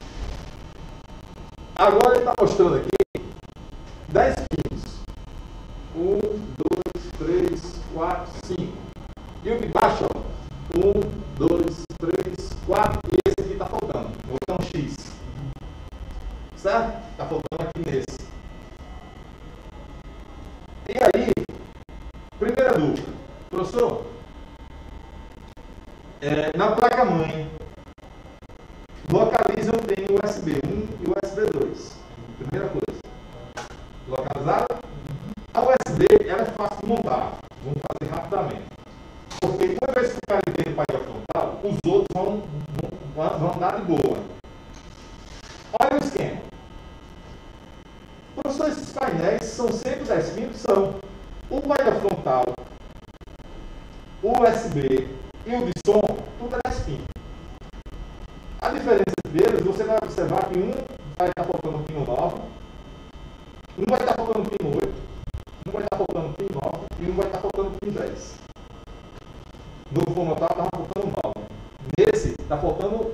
Agora ele está mostrando aqui 10 pinos. 1, 2, 3, 4, 5. E o de baixo, ó. 1, 2, 3, 4. E esse aqui está faltando. O botão X. Certo? Está faltando aqui nesse. E aí, primeira dúvida. Professor, na placa-mãe, localize onde tem USB 1 e USB 2. Primeira coisa. Localizado? A USB ela é fácil de montar. Vamos fazer rapidamente. Porque uma vez que o cara entende o painel frontal, os outros vão andar de boa. Olha o esquema. Professor, esses painéis são sempre 10 pinos? São. O painel frontal, o USB e o de som, tudo é 10 pinos. A diferença entre eles, você vai observar que um vai estar faltando um pino 9, um vai estar faltando um pino 8, um vai estar faltando um pino 9 e um vai estar faltando um pino 10. No formatal estava faltando 9. Nesse está faltando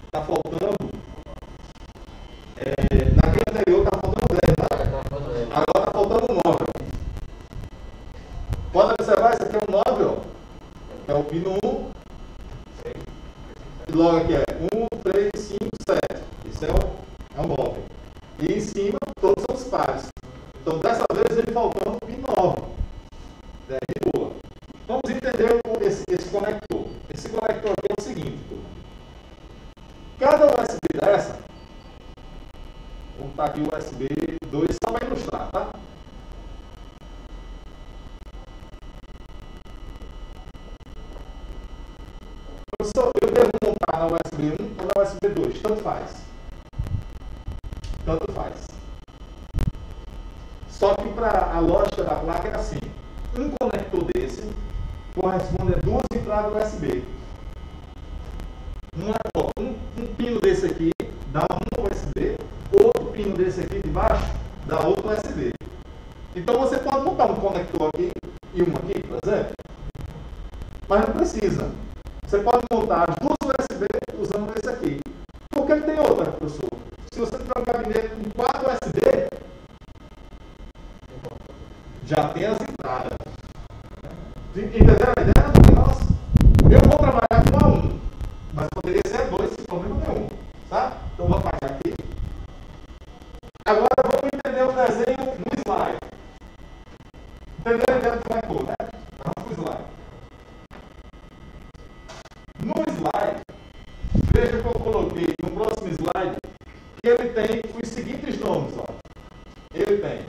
naquele anterior estava faltando 10, né? Agora está faltando 9. Pode observar, esse aqui é o 9, ó. É o pino 1. E logo aqui é 1, 3, 5, 7. Isso é o 9. E em cima, todos são os pares. Então, dessa vez, ele faltando o pino 9. De boa. Vamos entender esse conector. Esse conector aqui é o seguinte. Cada USB dessa, vamos botar aqui o USB 2 só para ilustrar, tá? Professor, eu devo montar na USB 1 ou na USB 2? Tanto faz. Tanto faz. Só que para a lógica da placa é assim. Um conector desse corresponde a duas entradas USB. Um pino desse aqui dá um USB, outro pino desse aqui de baixo dá outro USB. Então você pode montar um conector aqui e um aqui, por exemplo, mas não precisa. Você pode montar as duas USB usando esse aqui. Porque ele tem outra, professor. Se você tiver um gabinete com 4 USB, já tem as entradas. Entenderam a ideia? Nossa, eu vou trabalhar com a 1, mas poderia ser a 2 sem problema nenhum. Tá? Então vou apagar aqui. Agora vamos entender o desenho no slide. Entenderam a ideia do conector, né? Vamos para o slide. No slide, veja que eu coloquei no próximo slide que ele tem os seguintes nomes. Ó. Ele tem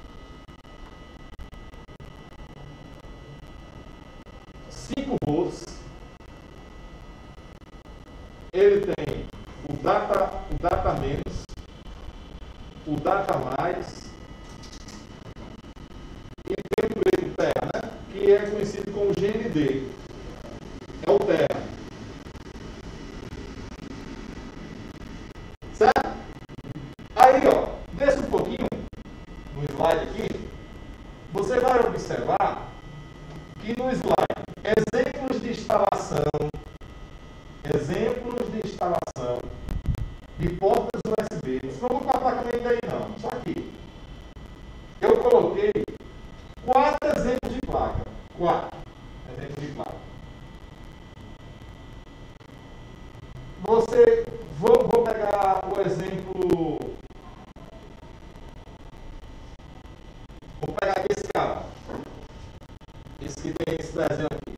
5 volts. Ele tem o data menos, o data mais e tem o preto terra, né? Que é conhecido como GND. É o terra. Certo? Aí, ó, desce um pouquinho no slide aqui, você vai observar que no slide, exemplos de instalação de portas USB. Não vou colocar a placa aí não, só aqui. Eu coloquei 4 exemplos de placa. 4 exemplos de placa. Vou pegar o exemplo. Vou pegar aqui esse cara. Esse que tem esse desenho aqui.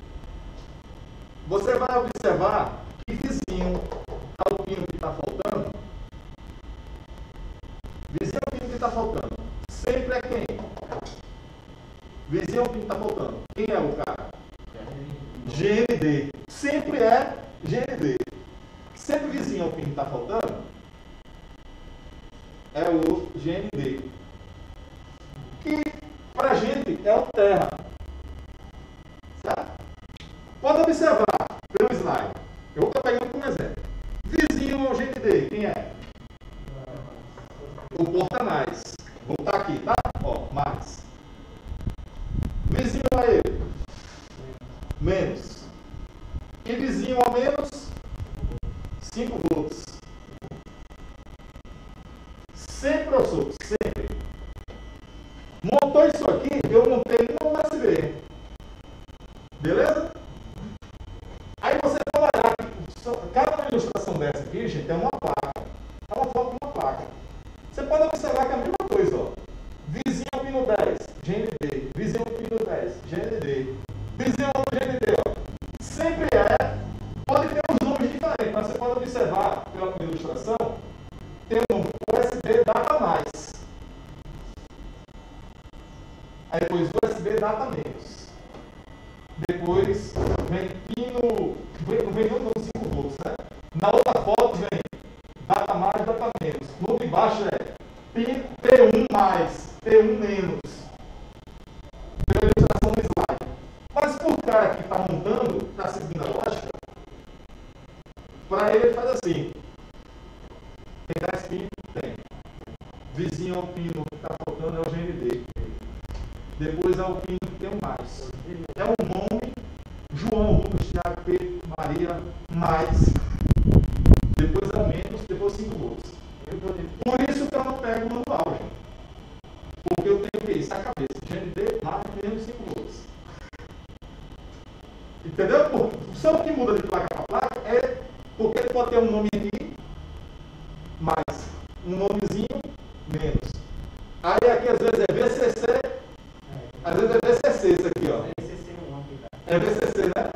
Você vai observar que vizinho ao pino que está faltando. Vizinho ao pino que está faltando. Sempre é quem? Vizinho ao pino que está faltando. Quem é o cara? GND. Sempre é GND. Sempre vizinho ao pino que está faltando é o GND. Que para a gente é o terra. Certo? Pode observar pelo slide. Eu vou estar pegando como exemplo. Vizinho ao GND, quem é? O porta mais. Vou botar aqui, tá? Ó, mais. Vizinho a ele. Menos. montou isso aqui, eu montei no USB. Beleza? Aí você vai olhar que cada ilustração dessa aqui, gente, é uma placa. É uma foto de uma placa. Você pode observar que é a mesma coisa, ó. Vizinho pino 10, GND. Vizinho pino 10, GND. Vizinho GND, ó. Sempre pode ter uns nomes diferentes, mas você pode observar pela ilustração, tem um nome USB data mais. Aí depois USB data menos. Depois vem pino, vem no 5 volts, né? Na outra foto vem data mais, data menos. No de baixo é pino P1 mais, P1 menos. Pela ilustração do slide. Mas por cara que está montando, está seguindo a lógica, para ele faz assim. Tem 10 pinos? Tem. Vizinho ao pino que está faltando é o GND. Depois é o pino que tem o mais. É o nome, João, Lucas, Thiago, Pedro, Maria, mais. Depois é o menos, depois 5 volts. Por isso que eu não pego o manual, gente. Porque eu tenho que isso na cabeça. GND mais menos 5 volts. Entendeu? Só o que muda de placa para placa é porque ele pode ter um nome aqui, mais um nomezinho, menos. Aí aqui às vezes é VCC, às vezes é VCC isso aqui, ó. É VCC, né?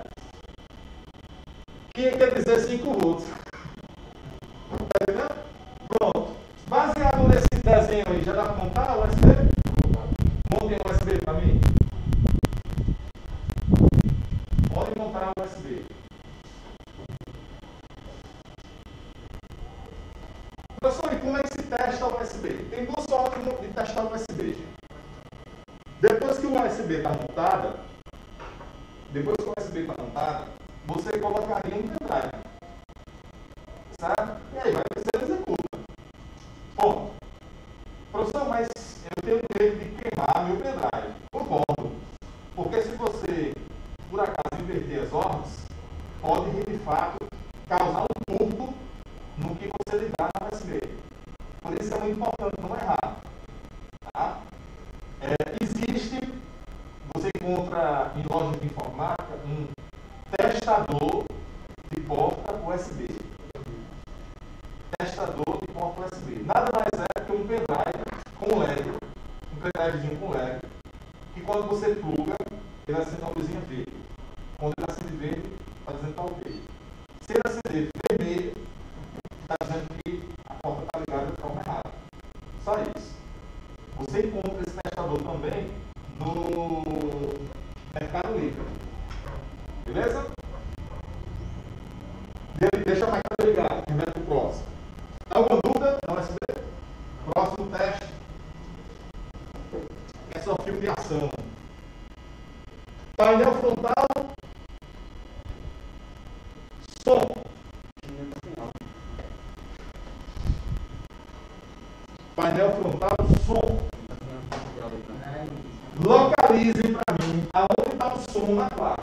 Que quer dizer 5 volts. Tá entendendo? Pronto. Baseado nesse desenho aí, já dá para montar o USB? Montem o USB para mim. Pode montar o USB. Professor, e como é que se testa o USB? Tem duas formas de testar o USB, gente. Depois que o USB está montado, você colocaria um pendrive. Certo? E aí vai ver se ele executa. Bom, professor, mas eu tenho medo de queimar meu pendrive. Concordo. Porque se você, por acaso, inverter as ordens, pode, de fato, causar um curto no que você ligar na USB. Por isso é muito importante não errar. Tá? Existe, você encontra em loja de informática, um testador de porta USB. Testador de porta USB. Nada mais é que um pendrive com LED, um pendrivezinho com LED, que quando você pluga, ele acende uma luzinha verde. Quando ele acende verde, está dizendo que está ok. Se ele acender vermelho, está dizendo que a porta está ligada de forma errada. Só isso. Você encontra esse testador também no Mercado Livre. Beleza? Deixa a máquina ligada, que vai para o próximo. Alguma dúvida? Não USB? Próximo teste. É só filtração. Painel frontal. Som. Painel frontal, som. Localizem para mim aonde está o som na placa.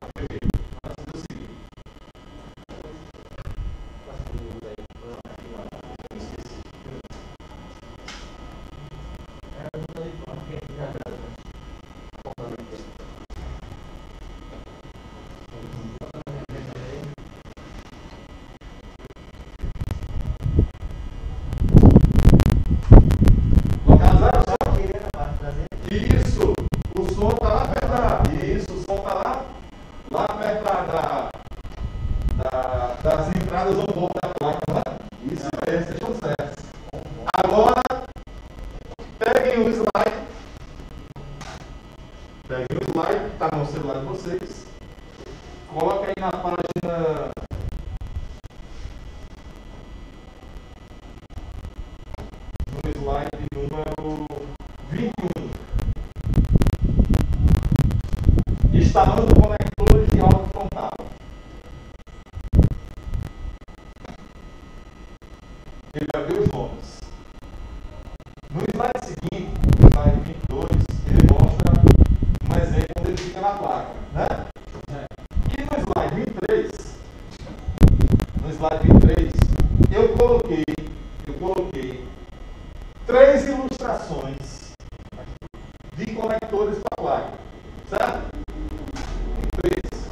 Isso, o som está lá perto isso, o som está lá perto das entradas ou ponto da placa, né? Isso mesmo, vocês estão certos. Agora, peguem o slide. Peguem o slide que está no celular de vocês. Coloquem aí na página. No slide número 21. Instalando conectores de áudio frontal. Ele vai ver os nomes. No slide seguinte, no slide 22, ele mostra um exemplo onde ele fica na placa, né? E no slide 23, eu coloquei 3 ilustrações de conectores conectores para a placa, certo? Três.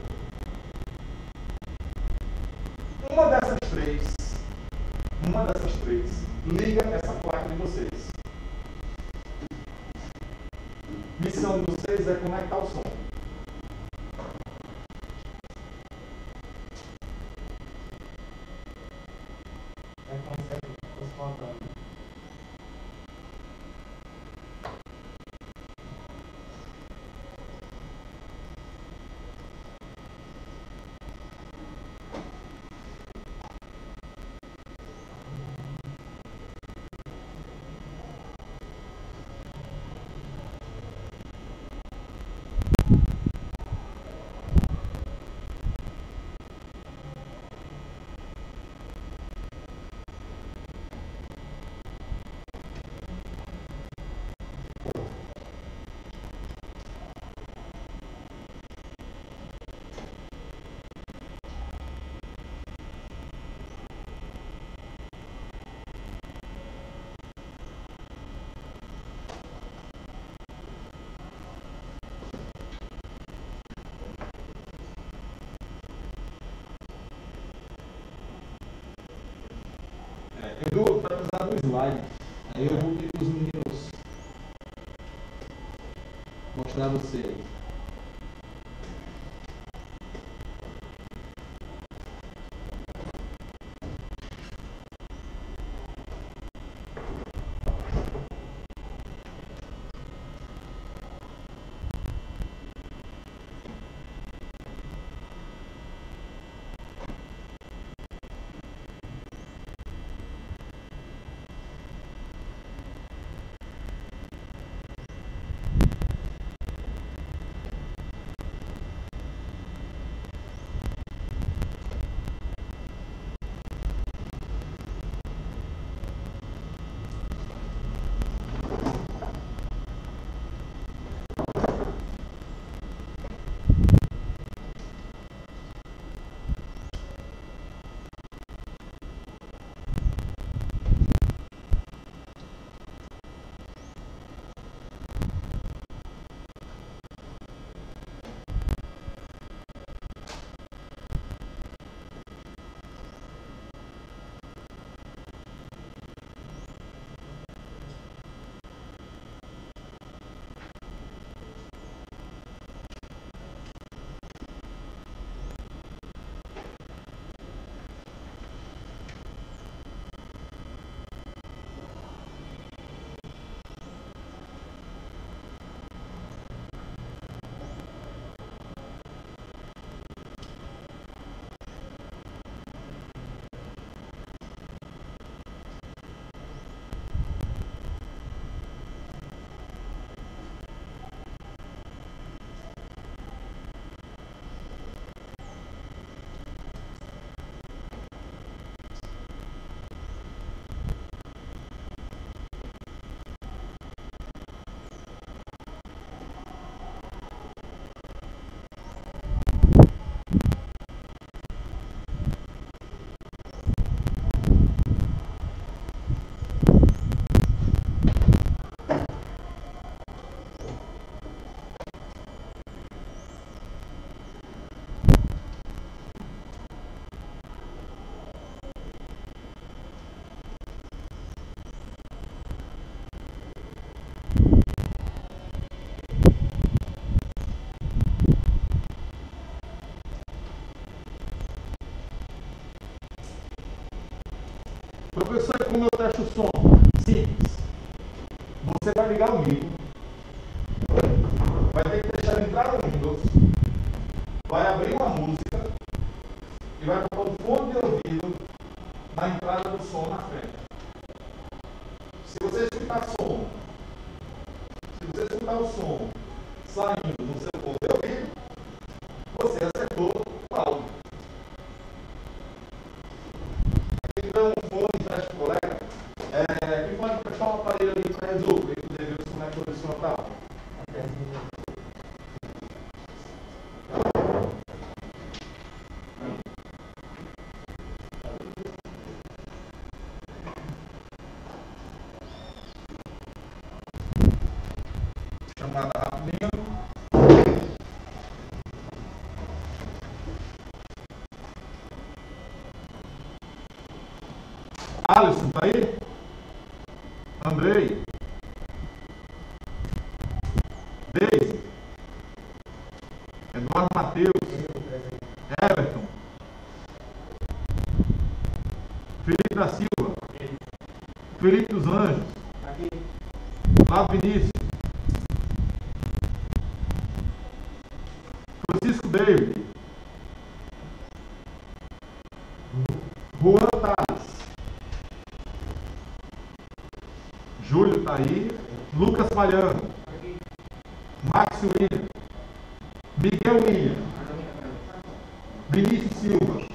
Uma dessas três, liga essa placa de vocês. Missão de vocês é conectar o som. É como se fosse contando. Edu, vai precisar do slide. Aí eu vou pedir para os meninos mostrar a você aí. Professor, como eu testo o som? Simples. Você vai ligar o micro, vai ter que deixar ele entrar no Windows, vai abrir uma música e vai pôr um fone de ouvido na entrada do som na frente. Se você escutar o som saindo no seu fone de ouvido, você acertou o áudio. Então, um fone para o colega, quem pode prestar um aparelho ali para resolver o dever dos conectores frontal? Chamada Alisson, tá aí? Andrei. Deise. Eduardo Matheus. Everton. Felipe da Silva. Felipe dos Anjos. Flávio Vinícius. Francisco David. Juan Tales. Júlio tá aí. Lucas Falhano. Max William. Miguel William. Vinícius Silva.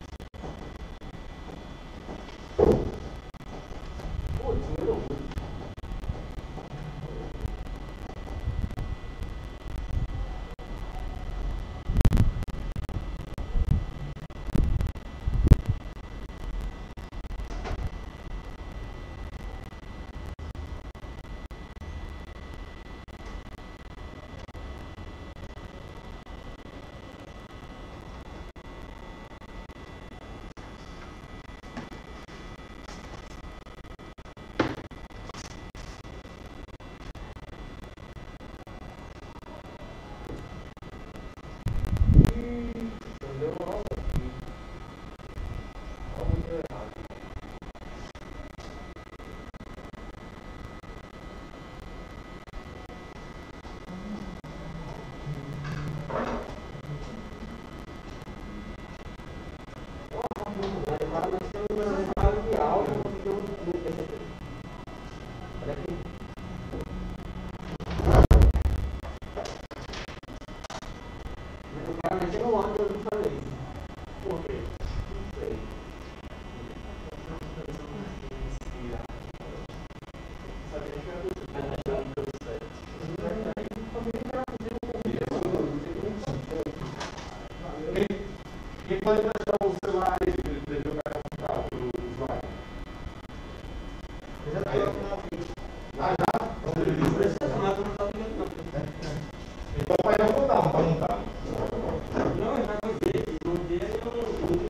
Quem pode emprestar o celular aí para ele jogar pelo slide? Eu já estou com uma vídeo. Ah, já? Não precisa, mas tu não está ligando não. Então o pai não vou dar, não tá montado. Não, ele vai fazer. No dia eu não.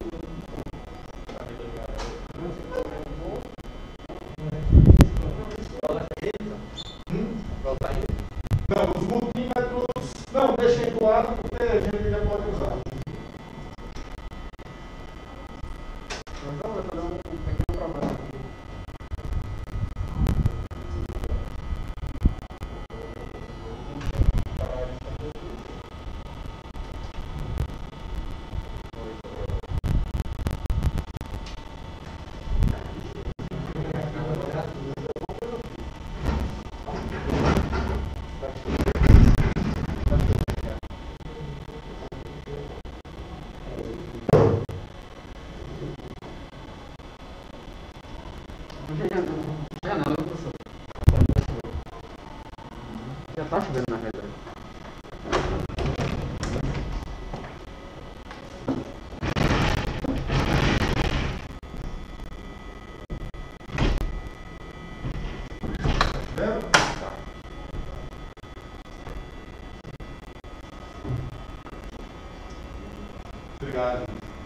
Não, os multímetros. Não, deixei do lado porque a gente ainda pode usar. Então, eu vou fazer um pequeno trabalho aqui. Já não, professor. Já tá chovendo na realidade. Obrigado.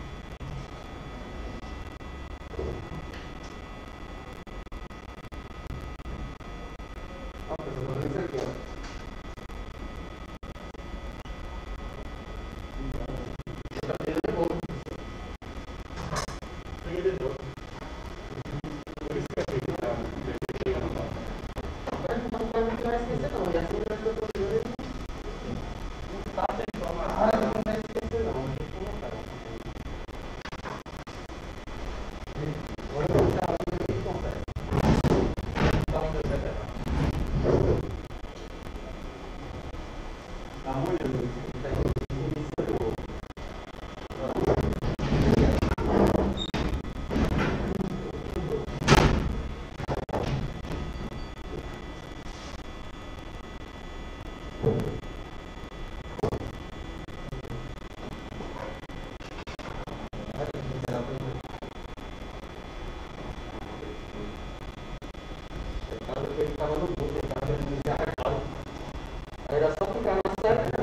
Era só ficar na seta.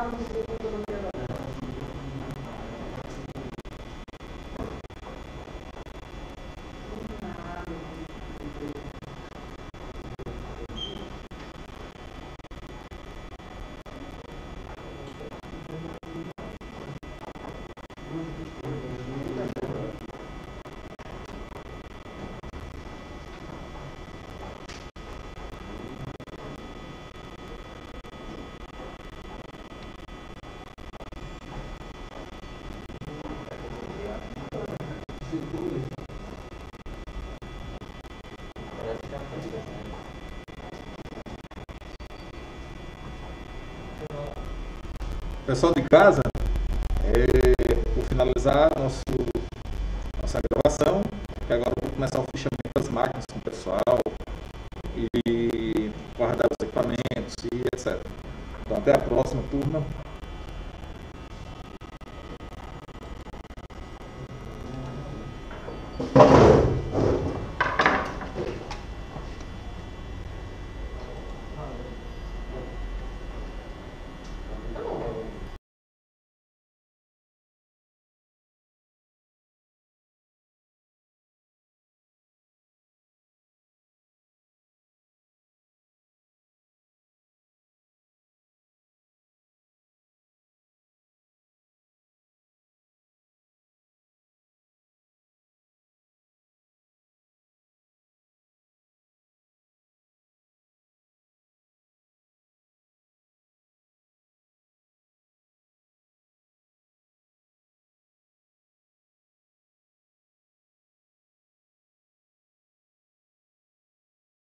Pessoal de casa, vou finalizar nossa gravação, que agora eu vou começar o fichamento das máquinas com o pessoal e guardar os equipamentos e etc. Então até a próxima, turma.